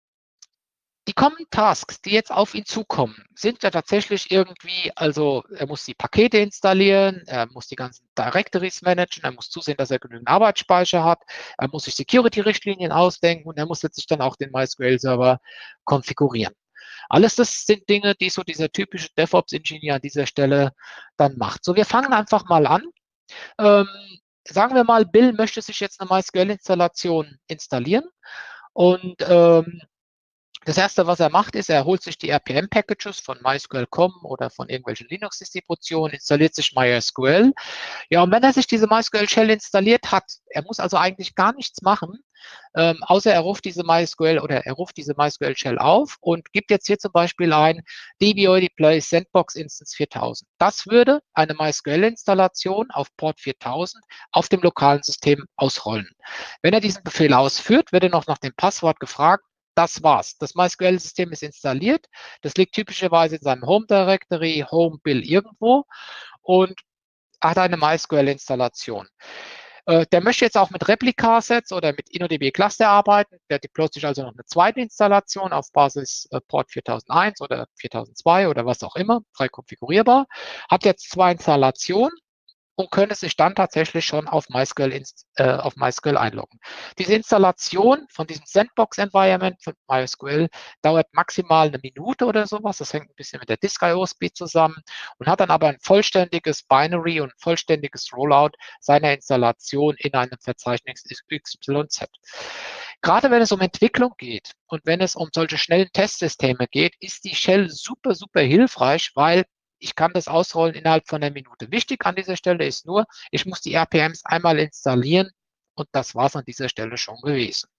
die Common Tasks, die jetzt auf ihn zukommen, sind ja tatsächlich irgendwie, also er muss die Pakete installieren, er muss die ganzen Directories managen, er muss zusehen, dass er genügend Arbeitsspeicher hat, er muss sich Security-Richtlinien ausdenken und er muss letztlich dann auch den MySQL-Server konfigurieren. Alles das sind Dinge, die so dieser typische DevOps-Ingenieur an dieser Stelle dann macht. So, wir fangen einfach mal an. Ähm, sagen wir mal, Bill möchte sich jetzt eine MySQL-Installation installieren und ähm, das erste, was er macht, ist, er holt sich die R P M-Packages von MySQL Punkt com oder von irgendwelchen Linux-Distributionen, installiert sich MySQL. Ja, und wenn er sich diese MySQL Shell installiert hat, er muss also eigentlich gar nichts machen, ähm, außer er ruft diese MySQL oder er ruft diese MySQL Shell auf und gibt jetzt hier zum Beispiel ein D B O Deploy Sandbox Instance viertausend. Das würde eine MySQL-Installation auf Port viertausend auf dem lokalen System ausrollen. Wenn er diesen Befehl ausführt, wird er noch nach dem Passwort gefragt. das war's. Das MySQL-System ist installiert. Das liegt typischerweise in seinem Home Directory, Home Bill irgendwo und hat eine MySQL-Installation. Äh, der möchte jetzt auch mit Replika-Sets oder mit InnoDB Cluster arbeiten. Der deployt sich also noch eine zweite Installation auf Basis äh, Port viertausendeins oder viertausendzwei oder was auch immer, frei konfigurierbar. Hat jetzt zwei Installationen und könnte sich dann tatsächlich schon auf MySQL, äh, auf MySQL einloggen. Diese Installation von diesem Sandbox-Environment von MySQL dauert maximal eine Minute oder sowas. Das hängt ein bisschen mit der Disk I O-Speed zusammen und hat dann aber ein vollständiges Binary und ein vollständiges Rollout seiner Installation in einem Verzeichnis X Y Z. Gerade wenn es um Entwicklung geht und wenn es um solche schnellen Testsysteme geht, ist die Shell super, super hilfreich, weil ich kann das ausrollen innerhalb von einer Minute. Wichtig an dieser Stelle ist nur, ich muss die R P Ms einmal installieren und das war es an dieser Stelle schon gewesen.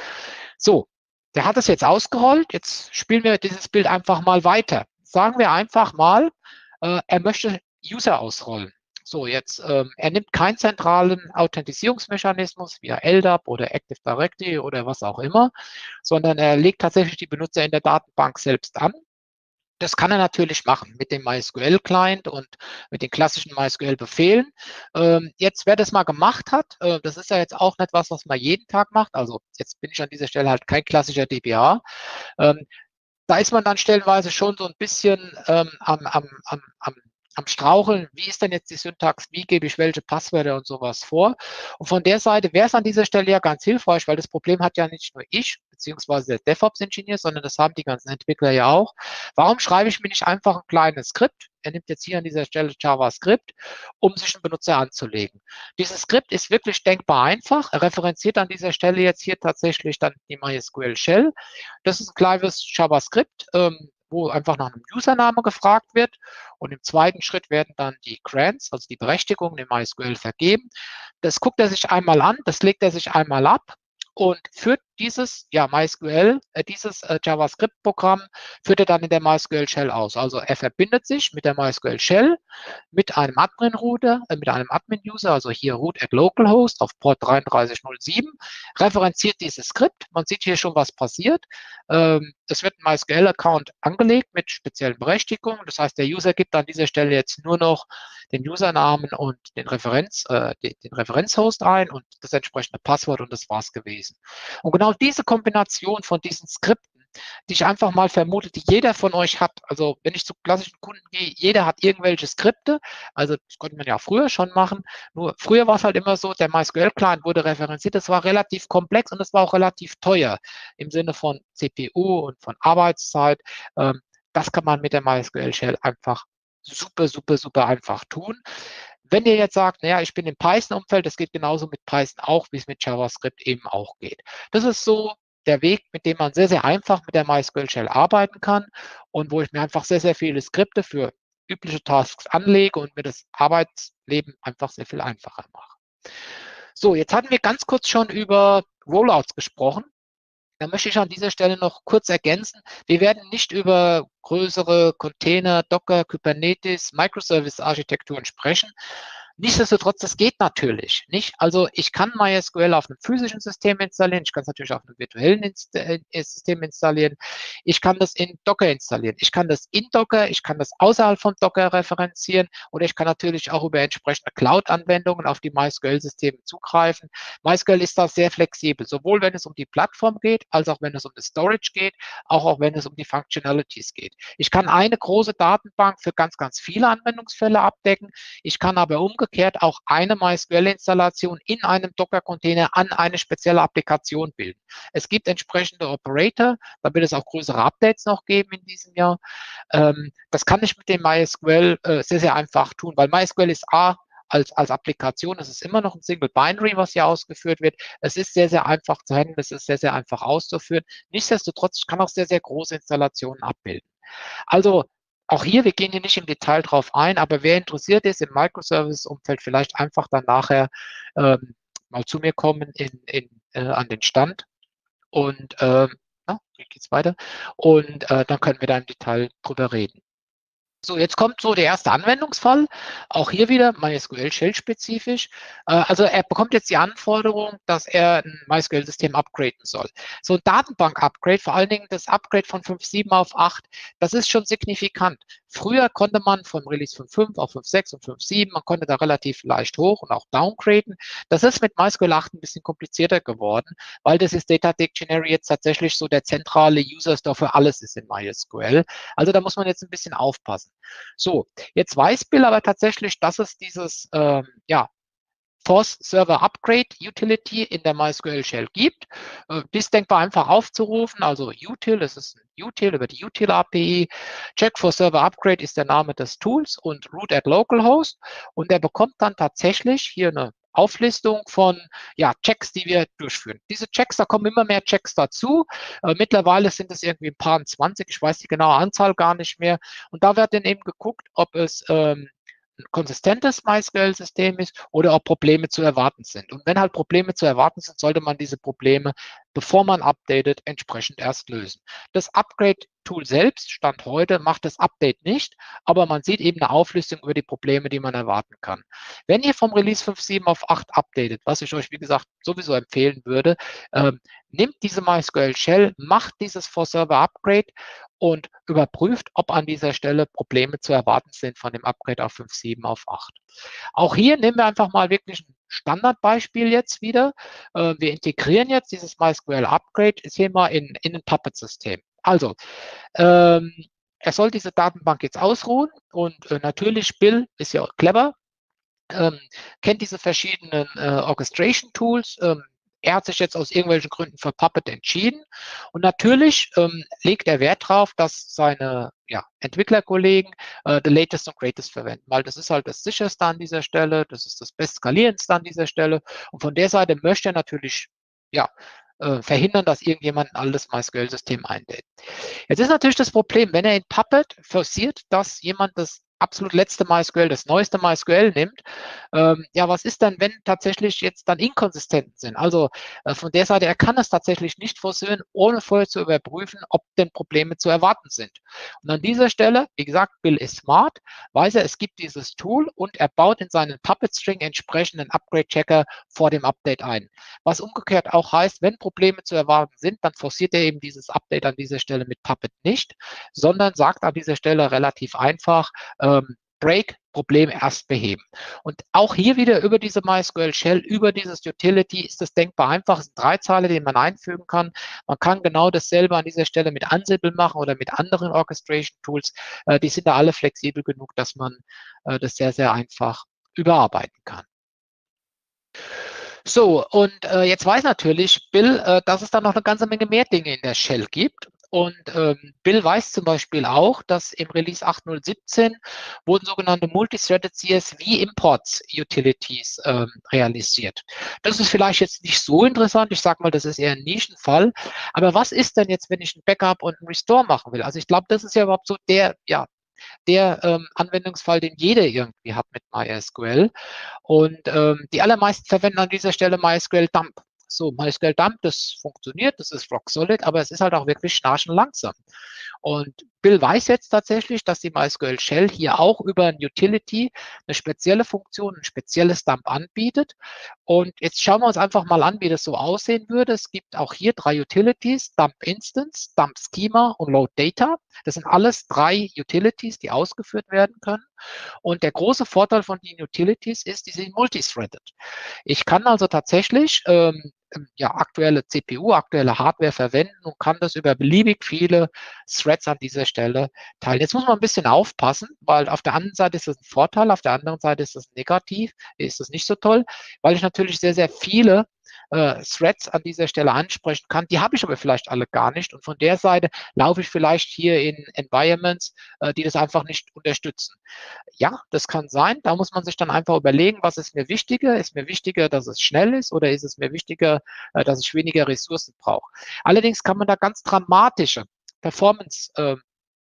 So, der hat es jetzt ausgerollt. Jetzt spielen wir dieses Bild einfach mal weiter. Sagen wir einfach mal, äh, er möchte User ausrollen. So, jetzt, ähm, er nimmt keinen zentralen Authentisierungsmechanismus wie L D A P oder Active Directory oder was auch immer, sondern er legt tatsächlich die Benutzer in der Datenbank selbst an. Das kann er natürlich machen mit dem MySQL-Client und mit den klassischen MySQL-Befehlen. Ähm, jetzt, wer das mal gemacht hat, äh, das ist ja jetzt auch nicht was, was man jeden Tag macht. Also jetzt bin ich an dieser Stelle halt kein klassischer D B A. Ähm, da ist man dann stellenweise schon so ein bisschen ähm, am, am, am, am am Straucheln, wie ist denn jetzt die Syntax, wie gebe ich welche Passwörter und sowas vor. Und von der Seite wäre es an dieser Stelle ja ganz hilfreich, weil das Problem hat ja nicht nur ich, beziehungsweise der DevOps-Ingenieur, sondern das haben die ganzen Entwickler ja auch. Warum schreibe ich mir nicht einfach ein kleines Skript? Er nimmt jetzt hier an dieser Stelle JavaScript, um sich einen Benutzer anzulegen. Dieses Skript ist wirklich denkbar einfach. Er referenziert an dieser Stelle jetzt hier tatsächlich dann die MySQL Shell. Das ist ein kleines JavaScript, ähm, wo einfach nach einem Username gefragt wird. Und im zweiten Schritt werden dann die Grants, also die Berechtigungen im MySQL vergeben. Das guckt er sich einmal an, das legt er sich einmal ab und führt dieses ja, MySQL, äh, dieses äh, JavaScript-Programm, führt er dann in der MySQL Shell aus. Also er verbindet sich mit der MySQL Shell, mit einem Admin-Router, äh, mit einem Admin-User, also hier root at localhost auf Port drei drei null sieben, referenziert dieses Skript. Man sieht hier schon, was passiert. Ähm, es wird ein MySQL-Account angelegt mit speziellen Berechtigungen. Das heißt, der User gibt an dieser Stelle jetzt nur noch den Usernamen und den, Referenz, äh, den, den Referenzhost ein und das entsprechende Passwort und das war's gewesen. Und genau diese Kombination von diesen Skripten, die ich einfach mal vermute, die jeder von euch hat. Also wenn ich zu klassischen Kunden gehe, jeder hat irgendwelche Skripte. Also das konnte man ja früher schon machen. Nur früher war es halt immer so, der MySQL-Client wurde referenziert. Das war relativ komplex und das war auch relativ teuer im Sinne von C P U und von Arbeitszeit. Ähm, das kann man mit der MySQL Shell einfach super, super, super einfach tun. Wenn ihr jetzt sagt, naja, ich bin im Python-Umfeld, das geht genauso mit Python auch, wie es mit JavaScript eben auch geht. Das ist so der Weg, mit dem man sehr, sehr einfach mit der MySQL Shell arbeiten kann und wo ich mir einfach sehr, sehr viele Skripte für übliche Tasks anlege und mir das Arbeitsleben einfach sehr viel einfacher mache. So, jetzt hatten wir ganz kurz schon über Rollouts gesprochen. Da möchte ich an dieser Stelle noch kurz ergänzen. Wir werden nicht über größere Container, Docker, Kubernetes, Microservice-Architekturen sprechen. Nichtsdestotrotz, das geht natürlich nicht. Also ich kann MySQL auf einem physischen System installieren, ich kann es natürlich auf einem virtuellen Inst äh, System installieren, ich kann das in Docker installieren, ich kann das in Docker, ich kann das außerhalb von Docker referenzieren oder ich kann natürlich auch über entsprechende Cloud-Anwendungen auf die MySQL-Systeme zugreifen. MySQL ist da sehr flexibel, sowohl wenn es um die Plattform geht, als auch wenn es um das Storage geht, auch, auch wenn es um die Functionalities geht. Ich kann eine große Datenbank für ganz, ganz viele Anwendungsfälle abdecken. Ich kann aber umgekehrt auch eine MySQL-Installation in einem Docker-Container an eine spezielle Applikation bilden. Es gibt entsprechende Operator, da wird es auch größere Updates noch geben in diesem Jahr. Ähm, das kann ich mit dem MySQL äh, sehr, sehr einfach tun, weil MySQL ist A, Als, als Applikation, es ist immer noch ein Single Binary, was hier ausgeführt wird. Es ist sehr, sehr einfach zu handeln, es ist sehr, sehr einfach auszuführen. Nichtsdestotrotz, ich kann auch sehr, sehr große Installationen abbilden. Also auch hier, wir gehen hier nicht im Detail drauf ein, aber wer interessiert ist im Microservice-Umfeld, vielleicht einfach dann nachher ähm, mal zu mir kommen in, in, äh, an den Stand und ähm, na, wie geht's weiter? Und äh, dann können wir da im Detail drüber reden. So, jetzt kommt so der erste Anwendungsfall. Auch hier wieder MySQL Shell-spezifisch. Also er bekommt jetzt die Anforderung, dass er ein MySQL-System upgraden soll. So ein Datenbank-Upgrade, vor allen Dingen das Upgrade von fünf Punkt sieben auf acht, das ist schon signifikant. Früher konnte man vom Release fünf Punkt fünf auf fünf Punkt sechs und fünf Punkt sieben, man konnte da relativ leicht hoch und auch downgraden. Das ist mit MySQL acht ein bisschen komplizierter geworden, weil das ist Data Dictionary jetzt tatsächlich so der zentrale User Store für alles ist in MySQL. Also da muss man jetzt ein bisschen aufpassen. So, jetzt weiß Bill aber tatsächlich, dass es dieses ähm, ja, Force Server Upgrade Utility in der MySQL Shell gibt. Äh, die ist denkbar einfach aufzurufen, also util, das ist ein util über die util A P I. Check for Server Upgrade ist der Name des Tools und root at localhost. Und er bekommt dann tatsächlich hier eine Auflistung von ja, Checks, die wir durchführen. Diese Checks, da kommen immer mehr Checks dazu. Äh, mittlerweile sind es irgendwie ein paar zwanzig, ich weiß die genaue Anzahl gar nicht mehr. Und da wird dann eben geguckt, ob es ähm, ein konsistentes MySQL-System ist oder ob Probleme zu erwarten sind. Und wenn halt Probleme zu erwarten sind, sollte man diese Probleme, bevor man updatet, entsprechend erst lösen. Das Upgrade-Tool selbst, Stand heute, macht das Update nicht, aber man sieht eben eine Auflistung über die Probleme, die man erwarten kann. Wenn ihr vom Release fünf Punkt sieben auf acht updatet, was ich euch, wie gesagt, sowieso empfehlen würde, ähm, nimmt diese MySQL Shell, macht dieses For-Server-Upgrade und überprüft, ob an dieser Stelle Probleme zu erwarten sind von dem Upgrade auf fünf Punkt sieben auf acht. Auch hier nehmen wir einfach mal wirklich ein Standardbeispiel jetzt wieder. Wir integrieren jetzt dieses MySQL Upgrade hier mal in, in ein Puppet-System. Also, ähm, er soll diese Datenbank jetzt ausruhen und äh, natürlich, Bill ist ja clever, ähm, kennt diese verschiedenen äh, Orchestration-Tools. Ähm, er hat sich jetzt aus irgendwelchen Gründen für Puppet entschieden. Und natürlich ähm, legt er Wert darauf, dass seine ja, Entwicklerkollegen äh, the latest und greatest verwenden, weil das ist halt das sicherste an dieser Stelle, das ist das bestskalierendste an dieser Stelle. Und von der Seite möchte er natürlich ja, äh, verhindern, dass irgendjemand ein altes MySQL-System einlädt. Jetzt ist natürlich das Problem, wenn er in Puppet forciert, dass jemand das absolut letzte MySQL, das neueste MySQL nimmt, ähm, ja, was ist dann, wenn tatsächlich jetzt dann Inkonsistenten sind? Also äh, von der Seite, er kann es tatsächlich nicht forcieren, ohne vorher zu überprüfen, ob denn Probleme zu erwarten sind. Und an dieser Stelle, wie gesagt, Bill ist smart, weiß er, es gibt dieses Tool und er baut in seinen Puppet-String entsprechenden Upgrade-Checker vor dem Update ein. Was umgekehrt auch heißt, wenn Probleme zu erwarten sind, dann forciert er eben dieses Update an dieser Stelle mit Puppet nicht, sondern sagt an dieser Stelle relativ einfach, ähm, Break, Problem erst beheben. Und auch hier wieder über diese MySQL Shell, über dieses Utility ist es denkbar einfach. Es sind drei Zeilen, die man einfügen kann. Man kann genau dasselbe an dieser Stelle mit Ansible machen oder mit anderen Orchestration Tools. Äh, die sind da alle flexibel genug, dass man äh, das sehr, sehr einfach überarbeiten kann. So, und äh, jetzt weiß natürlich Bill, äh, dass es da noch eine ganze Menge mehr Dinge in der Shell gibt. Und ähm, Bill weiß zum Beispiel auch, dass im Release acht Punkt null siebzehn wurden sogenannte Multithreaded C S V-Imports Utilities ähm, realisiert. Das ist vielleicht jetzt nicht so interessant. Ich sage mal, das ist eher ein Nischenfall. Aber was ist denn jetzt, wenn ich ein Backup und ein Restore machen will? Also ich glaube, das ist ja überhaupt so der, ja, der ähm, Anwendungsfall, den jeder irgendwie hat mit MySQL. Und ähm, die allermeisten verwenden an dieser Stelle MySQL Dump. So, MySQL Dump, das funktioniert, das ist rock solid, aber es ist halt auch wirklich schnarchenlangsam. Und Bill weiß jetzt tatsächlich, dass die MySQL Shell hier auch über ein Utility eine spezielle Funktion, ein spezielles Dump anbietet. Und jetzt schauen wir uns einfach mal an, wie das so aussehen würde. Es gibt auch hier drei Utilities, Dump Instance, Dump Schema und Load Data. Das sind alles drei Utilities, die ausgeführt werden können. Und der große Vorteil von den Utilities ist, die sind multithreaded. Ich kann also tatsächlich ähm, ja, aktuelle C P U, aktuelle Hardware verwenden und kann das über beliebig viele Threads an dieser Stelle teilen. Jetzt muss man ein bisschen aufpassen, weil auf der einen Seite ist das ein Vorteil, auf der anderen Seite ist das negativ, ist das nicht so toll, weil ich natürlich sehr, sehr viele äh, Threads an dieser Stelle ansprechen kann. Die habe ich aber vielleicht alle gar nicht. Und von der Seite laufe ich vielleicht hier in Environments, äh, die das einfach nicht unterstützen. Ja, das kann sein. Da muss man sich dann einfach überlegen, was ist mir wichtiger? Ist mir wichtiger, dass es schnell ist oder ist es mir wichtiger, äh, dass ich weniger Ressourcen brauche? Allerdings kann man da ganz dramatische Performance äh,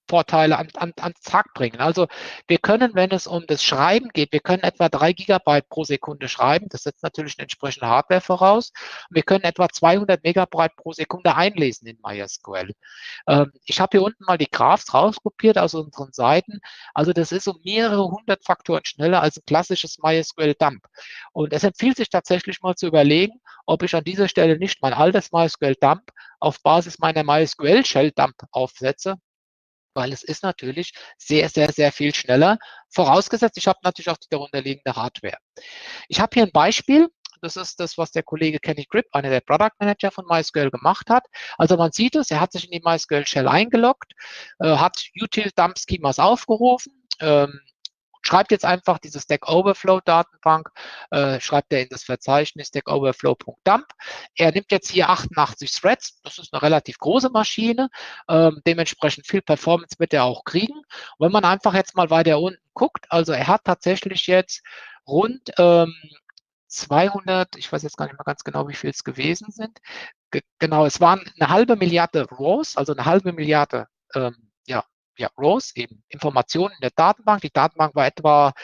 Vorteile an, an, ans Tag bringen. Also wir können, wenn es um das Schreiben geht, wir können etwa drei Gigabyte pro Sekunde schreiben. Das setzt natürlich eine entsprechende Hardware voraus. Und wir können etwa zweihundert Megabyte pro Sekunde einlesen in MySQL. Ähm, ich habe hier unten mal die Graphs rauskopiert aus unseren Seiten. Also das ist um mehrere hundert Faktoren schneller als ein klassisches MySQL-Dump. Und es empfiehlt sich tatsächlich mal zu überlegen, ob ich an dieser Stelle nicht mein altes MySQL-Dump auf Basis meiner MySQL-Shell-Dump aufsetze, weil es ist natürlich sehr, sehr, sehr viel schneller. Vorausgesetzt, ich habe natürlich auch die darunterliegende Hardware. Ich habe hier ein Beispiel. Das ist das, was der Kollege Kenny Grip, einer der Product Manager von MySQL, gemacht hat. Also man sieht es, er hat sich in die MySQL Shell eingeloggt, äh, hat util dump schemas aufgerufen, ähm, schreibt jetzt einfach diese Stack Overflow Datenbank, äh, schreibt er in das Verzeichnis stack overflow punkt dump. Er nimmt jetzt hier achtundachtzig Threads, das ist eine relativ große Maschine, ähm, dementsprechend viel Performance wird er auch kriegen. Und wenn man einfach jetzt mal weiter unten guckt, also er hat tatsächlich jetzt rund ähm, zweihundert, ich weiß jetzt gar nicht mehr ganz genau, wie viel es gewesen sind. Ge genau, es waren eine halbe Milliarde Rows, also eine halbe Milliarde ähm, ja, ja, Rows, eben Informationen in der Datenbank. Die Datenbank war etwa,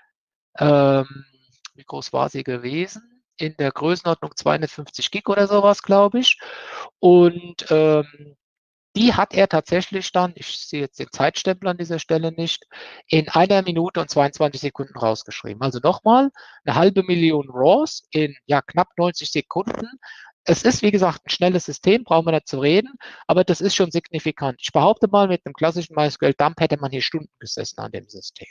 ähm, wie groß war sie gewesen? In der Größenordnung zweihundertfünfzig Gig oder sowas, glaube ich. Und ähm, die hat er tatsächlich dann, ich sehe jetzt den Zeitstempel an dieser Stelle nicht, in einer Minute und zweiundzwanzig Sekunden rausgeschrieben. Also nochmal, eine halbe Million Raws in ja, knapp neunzig Sekunden. Es ist, wie gesagt, ein schnelles System, brauchen wir nicht zu reden, aber das ist schon signifikant. Ich behaupte mal, mit einem klassischen MySQL-Dump hätte man hier Stunden gesessen an dem System.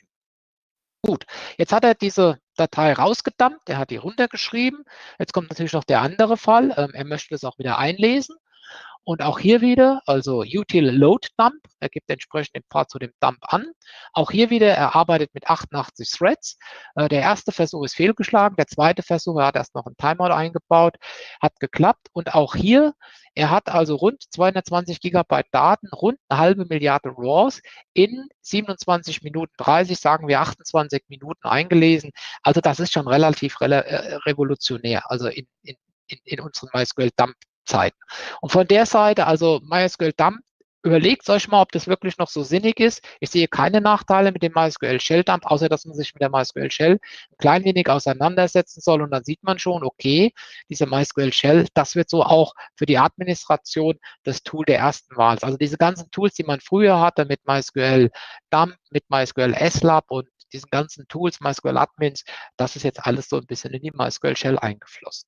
Gut, jetzt hat er diese Datei rausgedumpt, er hat die runtergeschrieben. Jetzt kommt natürlich noch der andere Fall, ähm, er möchte es auch wieder einlesen. Und auch hier wieder, also util load dump, er gibt entsprechend den Pfad zu dem Dump an. Auch hier wieder, er arbeitet mit achtundachtzig Threads. Äh, der erste Versuch ist fehlgeschlagen, der zweite Versuch, er hat erst noch ein Timeout eingebaut, hat geklappt. Und auch hier, er hat also rund zweihundertzwanzig Gigabyte Daten, rund eine halbe Milliarde Raws in siebenundzwanzig Minuten dreißig, sagen wir achtundzwanzig Minuten eingelesen. Also das ist schon relativ re äh, revolutionär, also in, in, in unseren MySQL-Dump Zeiten. Und von der Seite, also MySQL Dump, überlegt euch mal, ob das wirklich noch so sinnig ist. Ich sehe keine Nachteile mit dem MySQL Shell Dump, außer dass man sich mit der MySQL Shell ein klein wenig auseinandersetzen soll und dann sieht man schon, okay, diese MySQL Shell, das wird so auch für die Administration das Tool der ersten Wahl. Also diese ganzen Tools, die man früher hatte mit MySQL Dump, mit MySQL S Lab und diesen ganzen Tools, MySQL Admins, das ist jetzt alles so ein bisschen in die MySQL Shell eingeflossen.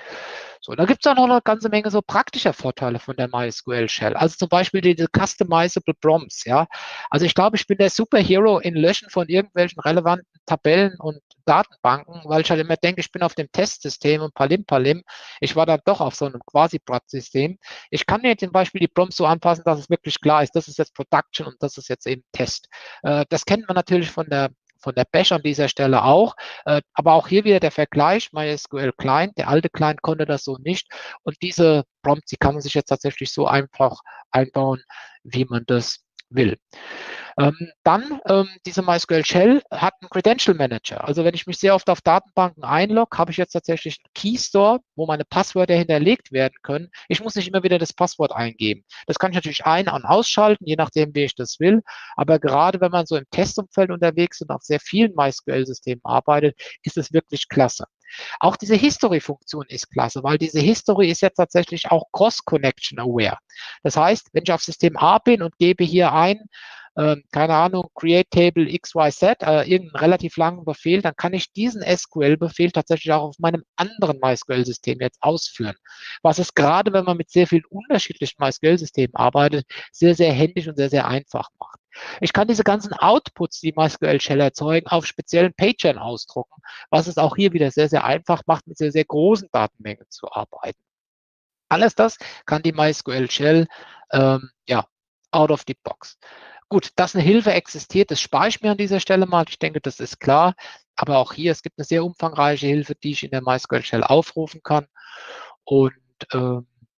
So, da gibt es auch noch eine ganze Menge so praktischer Vorteile von der MySQL Shell. Also zum Beispiel diese Customizable Prompts, ja. Also ich glaube, ich bin der Superhero in Löschen von irgendwelchen relevanten Tabellen und Datenbanken, weil ich halt immer denke, ich bin auf dem Testsystem und Palim Palim. Ich war dann doch auf so einem Quasi-Prod-System. Ich kann mir zum Beispiel die Prompts so anpassen, dass es wirklich klar ist, das ist jetzt Production und das ist jetzt eben Test. Äh, das kennt man natürlich von der von der Bash an dieser Stelle auch. Äh, aber auch hier wieder der Vergleich, MySQL Client, der alte Client konnte das so nicht. Und diese Prompts, die kann man sich jetzt tatsächlich so einfach einbauen, wie man das will. Ähm, dann, ähm, diese MySQL Shell hat einen Credential Manager. Also wenn ich mich sehr oft auf Datenbanken einlogge, habe ich jetzt tatsächlich einen Key Store, wo meine Passwörter hinterlegt werden können. Ich muss nicht immer wieder das Passwort eingeben. Das kann ich natürlich ein- und ausschalten, je nachdem, wie ich das will. Aber gerade wenn man so im Testumfeld unterwegs ist und auf sehr vielen MySQL-Systemen arbeitet, ist es wirklich klasse. Auch diese History-Funktion ist klasse, weil diese History ist jetzt tatsächlich auch Cross-Connection-aware. Das heißt, wenn ich auf System A bin und gebe hier ein, äh, keine Ahnung, create table X Y Z, äh, irgendeinen relativ langen Befehl, dann kann ich diesen S Q L-Befehl tatsächlich auch auf meinem anderen MySQL-System jetzt ausführen. Was es gerade, wenn man mit sehr vielen unterschiedlichen MySQL-Systemen arbeitet, sehr, sehr händisch und sehr, sehr einfach macht. Ich kann diese ganzen Outputs, die MySQL Shell erzeugen, auf speziellen Pagern ausdrucken, was es auch hier wieder sehr, sehr einfach macht, mit sehr, sehr großen Datenmengen zu arbeiten. Alles das kann die MySQL Shell ähm, ja, out of the box. Gut, dass eine Hilfe existiert, das spare ich mir an dieser Stelle mal. Ich denke, das ist klar. Aber auch hier, es gibt eine sehr umfangreiche Hilfe, die ich in der MySQL Shell aufrufen kann. Und ähm,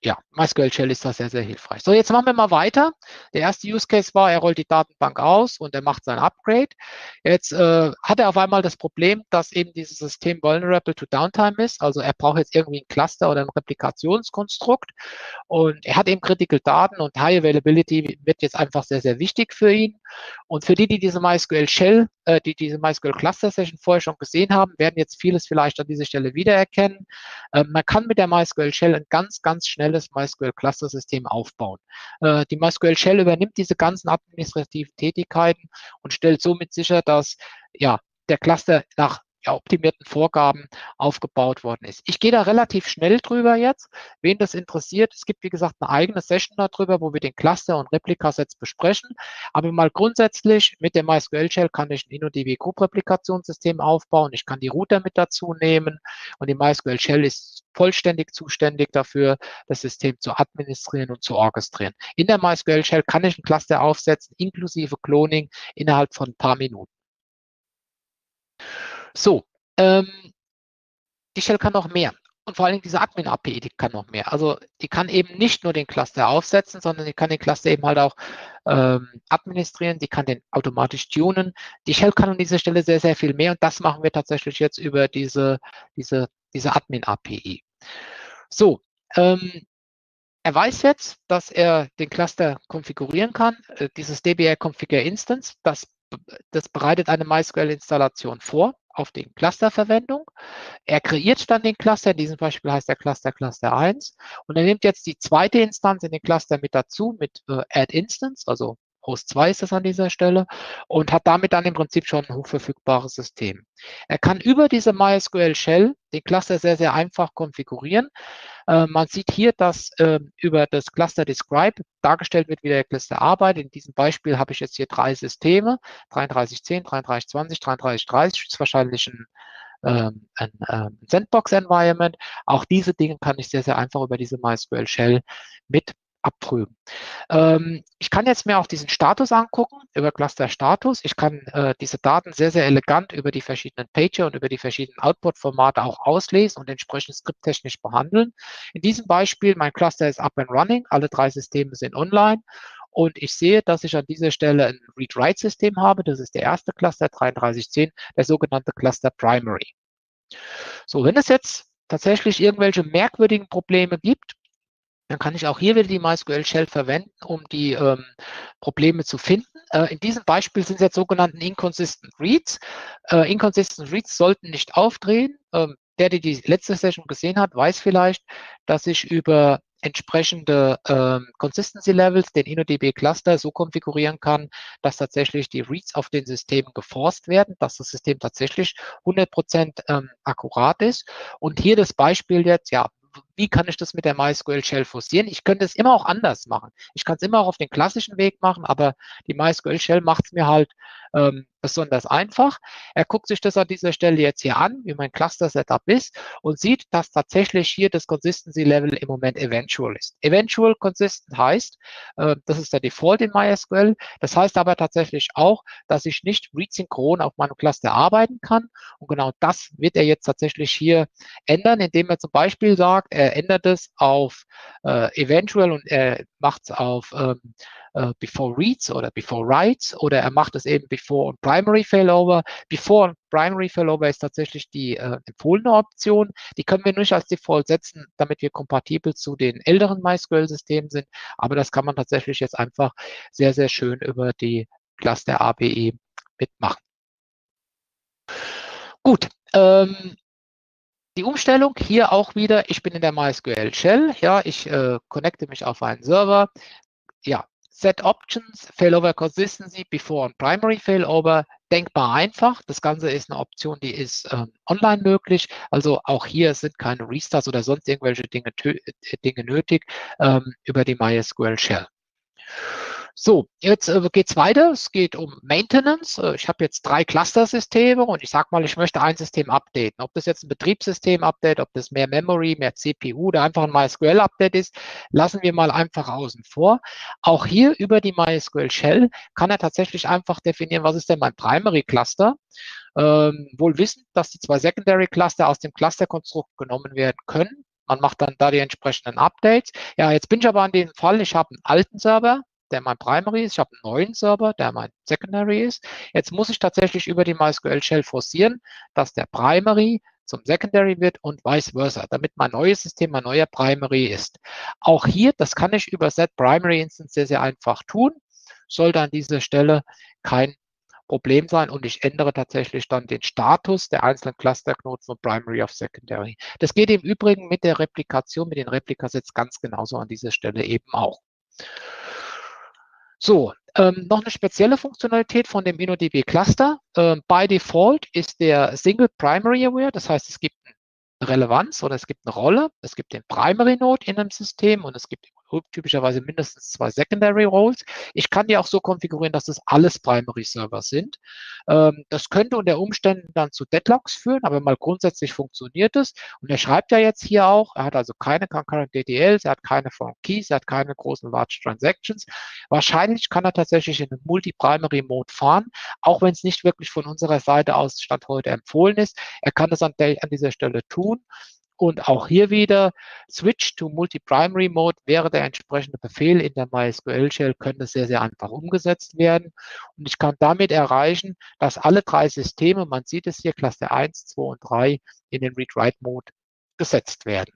ja, MySQL Shell ist da sehr, sehr hilfreich. So, jetzt machen wir mal weiter. Der erste Use Case war, er rollt die Datenbank aus und er macht sein Upgrade. Jetzt äh, hat er auf einmal das Problem, dass eben dieses System vulnerable to Downtime ist. Also er braucht jetzt irgendwie ein Cluster oder ein Replikationskonstrukt. Und er hat eben Critical Daten und High Availability wird jetzt einfach sehr, sehr wichtig für ihn. Und für die, die diese MySQL Shell, äh, die diese MySQL Cluster Session vorher schon gesehen haben, werden jetzt vieles vielleicht an dieser Stelle wiedererkennen. Ähm, man kann mit der MySQL Shell ein ganz, ganz schnelles MySQL Cluster System aufbauen. Äh, die MySQL Shell übernimmt diese ganzen administrativen Tätigkeiten und stellt somit sicher, dass ja, der Cluster nach ja, optimierten Vorgaben aufgebaut worden ist. Ich gehe da relativ schnell drüber jetzt. Wen das interessiert, es gibt, wie gesagt, eine eigene Session darüber, wo wir den Cluster- und Replikasets besprechen. Aber mal grundsätzlich mit der MySQL Shell kann ich ein InnoDB Group-Replikationssystem aufbauen. Ich kann die Router mit dazu nehmen und die MySQL Shell ist vollständig zuständig dafür, das System zu administrieren und zu orchestrieren. In der MySQL Shell kann ich ein Cluster aufsetzen, inklusive Cloning, innerhalb von ein paar Minuten. So, ähm, die Shell kann noch mehr. Und vor allen Dingen diese Admin-A P I, die kann noch mehr. Also die kann eben nicht nur den Cluster aufsetzen, sondern die kann den Cluster eben halt auch ähm, administrieren, die kann den automatisch tunen. Die Shell kann an dieser Stelle sehr, sehr viel mehr und das machen wir tatsächlich jetzt über diese, diese, diese Admin-A P I. So, ähm, er weiß jetzt, dass er den Cluster konfigurieren kann. Äh, dieses D B A Configure Instance, das, das bereitet eine MySQL-Installation vor auf die Clusterverwendung. Er kreiert dann den Cluster, in diesem Beispiel heißt der Cluster Cluster eins und er nimmt jetzt die zweite Instanz in den Cluster mit dazu, mit äh, Add Instance, also Host zwei ist das an dieser Stelle und hat damit dann im Prinzip schon ein hochverfügbares System. Er kann über diese MySQL Shell den Cluster sehr, sehr einfach konfigurieren. Äh, man sieht hier, dass äh, über das Cluster Describe dargestellt wird, wie der Cluster arbeitet. In diesem Beispiel habe ich jetzt hier drei Systeme, dreiunddreißig zehn, dreiunddreißig zwanzig, dreiunddreißig dreißig, ist wahrscheinlich ein ein, ein Sandbox-Environment. Auch diese Dinge kann ich sehr, sehr einfach über diese MySQL Shell mit abprüfen. Ähm, ich kann jetzt mir auch diesen Status angucken, über Cluster Status. Ich kann äh, diese Daten sehr, sehr elegant über die verschiedenen Pager und über die verschiedenen Output-Formate auch auslesen und entsprechend skripttechnisch behandeln. In diesem Beispiel, mein Cluster ist up and running, alle drei Systeme sind online. Und ich sehe, dass ich an dieser Stelle ein Read-Write-System habe. Das ist der erste Cluster, dreiunddreißig zehn, der sogenannte Cluster Primary. So, wenn es jetzt tatsächlich irgendwelche merkwürdigen Probleme gibt, dann kann ich auch hier wieder die MySQL Shell verwenden, um die ähm, Probleme zu finden. Äh, in diesem Beispiel sind es jetzt sogenannten Inconsistent Reads. Äh, Inconsistent Reads sollten nicht aufdrehen. Ähm, der, der die letzte Session gesehen hat, weiß vielleicht, dass ich über entsprechende ähm, Consistency Levels den InnoDB Cluster so konfigurieren kann, dass tatsächlich die Reads auf den Systemen geforst werden, dass das System tatsächlich hundert Prozent ähm, akkurat ist. Und hier das Beispiel jetzt, ja, wie kann ich das mit der MySQL Shell forcieren? Ich könnte es immer auch anders machen. Ich kann es immer auch auf den klassischen Weg machen, aber die MySQL Shell macht es mir halt ähm, besonders einfach. Er guckt sich das an dieser Stelle jetzt hier an, wie mein Cluster-Setup ist und sieht, dass tatsächlich hier das Consistency-Level im Moment eventual ist. Eventual consistent heißt, äh, das ist der Default in MySQL. Das heißt aber tatsächlich auch, dass ich nicht read-synchron auf meinem Cluster arbeiten kann. Und genau das wird er jetzt tatsächlich hier ändern, indem er zum Beispiel sagt, er ändert es auf äh, eventual und er macht es auf ähm, äh, before reads oder before writes oder er macht es eben before und primary failover. Before und primary failover ist tatsächlich die äh, empfohlene Option. Die können wir nicht als Default setzen, damit wir kompatibel zu den älteren MySQL-Systemen sind. Aber das kann man tatsächlich jetzt einfach sehr, sehr schön über die Cluster A P I mitmachen. Gut, ähm, die Umstellung hier auch wieder, ich bin in der MySQL Shell, ja, ich äh, connecte mich auf einen Server, ja, Set Options, Failover Consistency, Before und Primary Failover, denkbar einfach. Das Ganze ist eine Option, die ist ähm, online möglich, also auch hier sind keine Restarts oder sonst irgendwelche Dinge, Dinge nötig ähm, über die MySQL Shell. So, jetzt äh, geht es weiter. Es geht um Maintenance. Äh, ich habe jetzt drei Cluster-Systeme und ich sage mal, ich möchte ein System updaten. Ob das jetzt ein Betriebssystem-Update, ob das mehr Memory, mehr C P U oder einfach ein MySQL-Update ist, lassen wir mal einfach außen vor. Auch hier über die MySQL Shell kann er tatsächlich einfach definieren, was ist denn mein Primary Cluster. Ähm, wohl wissend, dass die zwei Secondary Cluster aus dem Cluster-Konstrukt genommen werden können. man macht dann da die entsprechenden Updates. Ja, jetzt bin ich aber an dem Fall, ich habe einen alten Server, der mein Primary ist, ich habe einen neuen Server, der mein Secondary ist. Jetzt muss ich tatsächlich über die MySQL-Shell forcieren, dass der Primary zum Secondary wird und vice versa, damit mein neues System mein neuer Primary ist. Auch hier, das kann ich über Set Primary Instance sehr, sehr einfach tun. Sollte an dieser Stelle kein Problem sein und ich ändere tatsächlich dann den Status der einzelnen Cluster-Knoten von Primary auf Secondary. Das geht im Übrigen mit der Replikation, mit den Replikasets ganz genauso an dieser Stelle eben auch. So, ähm, noch eine spezielle Funktionalität von dem InnoDB Cluster. Ähm, by Default ist der Single Primary Aware, das heißt, es gibt eine Relevanz oder es gibt eine Rolle, es gibt den Primary Node in einem System und es gibt typischerweise mindestens zwei Secondary Roles. Ich kann die auch so konfigurieren, dass das alles Primary Server sind. Ähm, das könnte unter Umständen dann zu Deadlocks führen, aber mal grundsätzlich funktioniert es. Und er schreibt ja jetzt hier auch, er hat also keine Concurrent D D Ls, er hat keine Found Keys, er hat keine großen Large Transactions. Wahrscheinlich kann er tatsächlich in einem Multi-Primary Mode fahren, auch wenn es nicht wirklich von unserer Seite aus Stand heute empfohlen ist. Er kann das an, der, an dieser Stelle tun. Und auch hier wieder Switch to Multi-Primary Mode wäre der entsprechende Befehl in der MySQL-Shell, könnte sehr, sehr einfach umgesetzt werden. Und ich kann damit erreichen, dass alle drei Systeme, man sieht es hier, Cluster eins, zwei und drei, in den Read-Write-Mode gesetzt werden.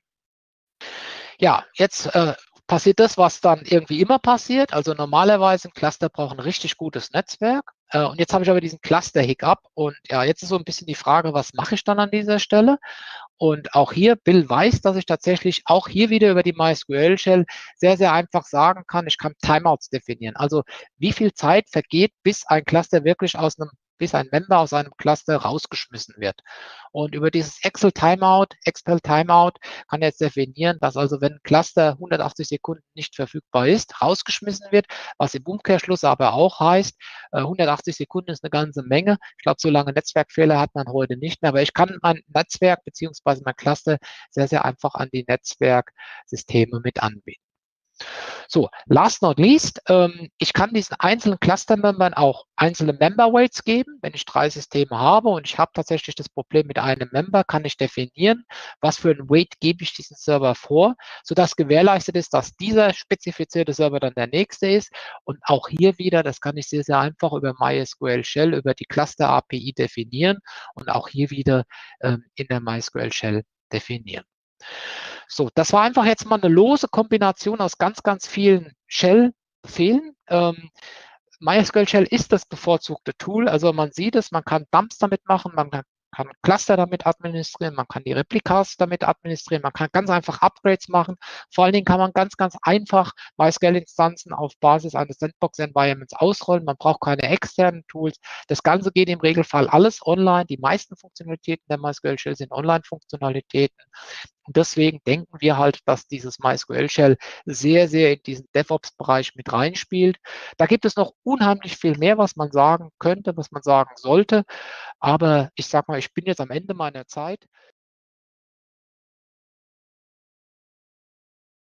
Ja, jetzt äh, passiert das, was dann irgendwie immer passiert. Also normalerweise ein Cluster braucht ein richtig gutes Netzwerk. Äh, und jetzt habe ich aber diesen Cluster-Hiccup. Und ja, jetzt ist so ein bisschen die Frage, was mache ich dann an dieser Stelle? Und auch hier, Bill weiß, dass ich tatsächlich auch hier wieder über die MySQL-Shell sehr, sehr einfach sagen kann, ich kann Timeouts definieren. Also wie viel Zeit vergeht, bis ein Cluster wirklich aus einem, bis ein Member aus einem Cluster rausgeschmissen wird. Und über dieses Excel Timeout, Expel Timeout kann er jetzt definieren, dass also wenn ein Cluster hundertachtzig Sekunden nicht verfügbar ist, rausgeschmissen wird, was im Umkehrschluss aber auch heißt, hundertachtzig Sekunden ist eine ganze Menge. Ich glaube, so lange Netzwerkfehler hat man heute nicht mehr, aber ich kann mein Netzwerk bzw. mein Cluster sehr, sehr einfach an die Netzwerksysteme mit anbieten. So, last not least, ähm, ich kann diesen einzelnen Cluster-Membern auch einzelne Member-Weights geben. Wenn ich drei Systeme habe und ich habe tatsächlich das Problem mit einem Member, kann ich definieren, was für ein Weight gebe ich diesem Server vor, sodass gewährleistet ist, dass dieser spezifizierte Server dann der nächste ist. Und auch hier wieder, das kann ich sehr, sehr einfach über MySQL-Shell, über die Cluster-A P I definieren und auch hier wieder ähm, in der MySQL-Shell definieren. So, das war einfach jetzt mal eine lose Kombination aus ganz, ganz vielen Shell-Befehlen. Ähm, MySQL-Shell ist das bevorzugte Tool. Also man sieht es, man kann Dumps damit machen, man kann kann Cluster damit administrieren, man kann die Replikas damit administrieren, man kann ganz einfach Upgrades machen. Vor allen Dingen kann man ganz, ganz einfach MySQL-Instanzen auf Basis eines Sandbox-Environments ausrollen. Man braucht keine externen Tools. Das Ganze geht im Regelfall alles online. Die meisten Funktionalitäten der MySQL-Shell sind Online-Funktionalitäten. Und deswegen denken wir halt, dass dieses MySQL-Shell sehr, sehr in diesen DevOps-Bereich mit reinspielt. Da gibt es noch unheimlich viel mehr, was man sagen könnte, was man sagen sollte. Aber ich sage mal, ich bin jetzt am Ende meiner Zeit.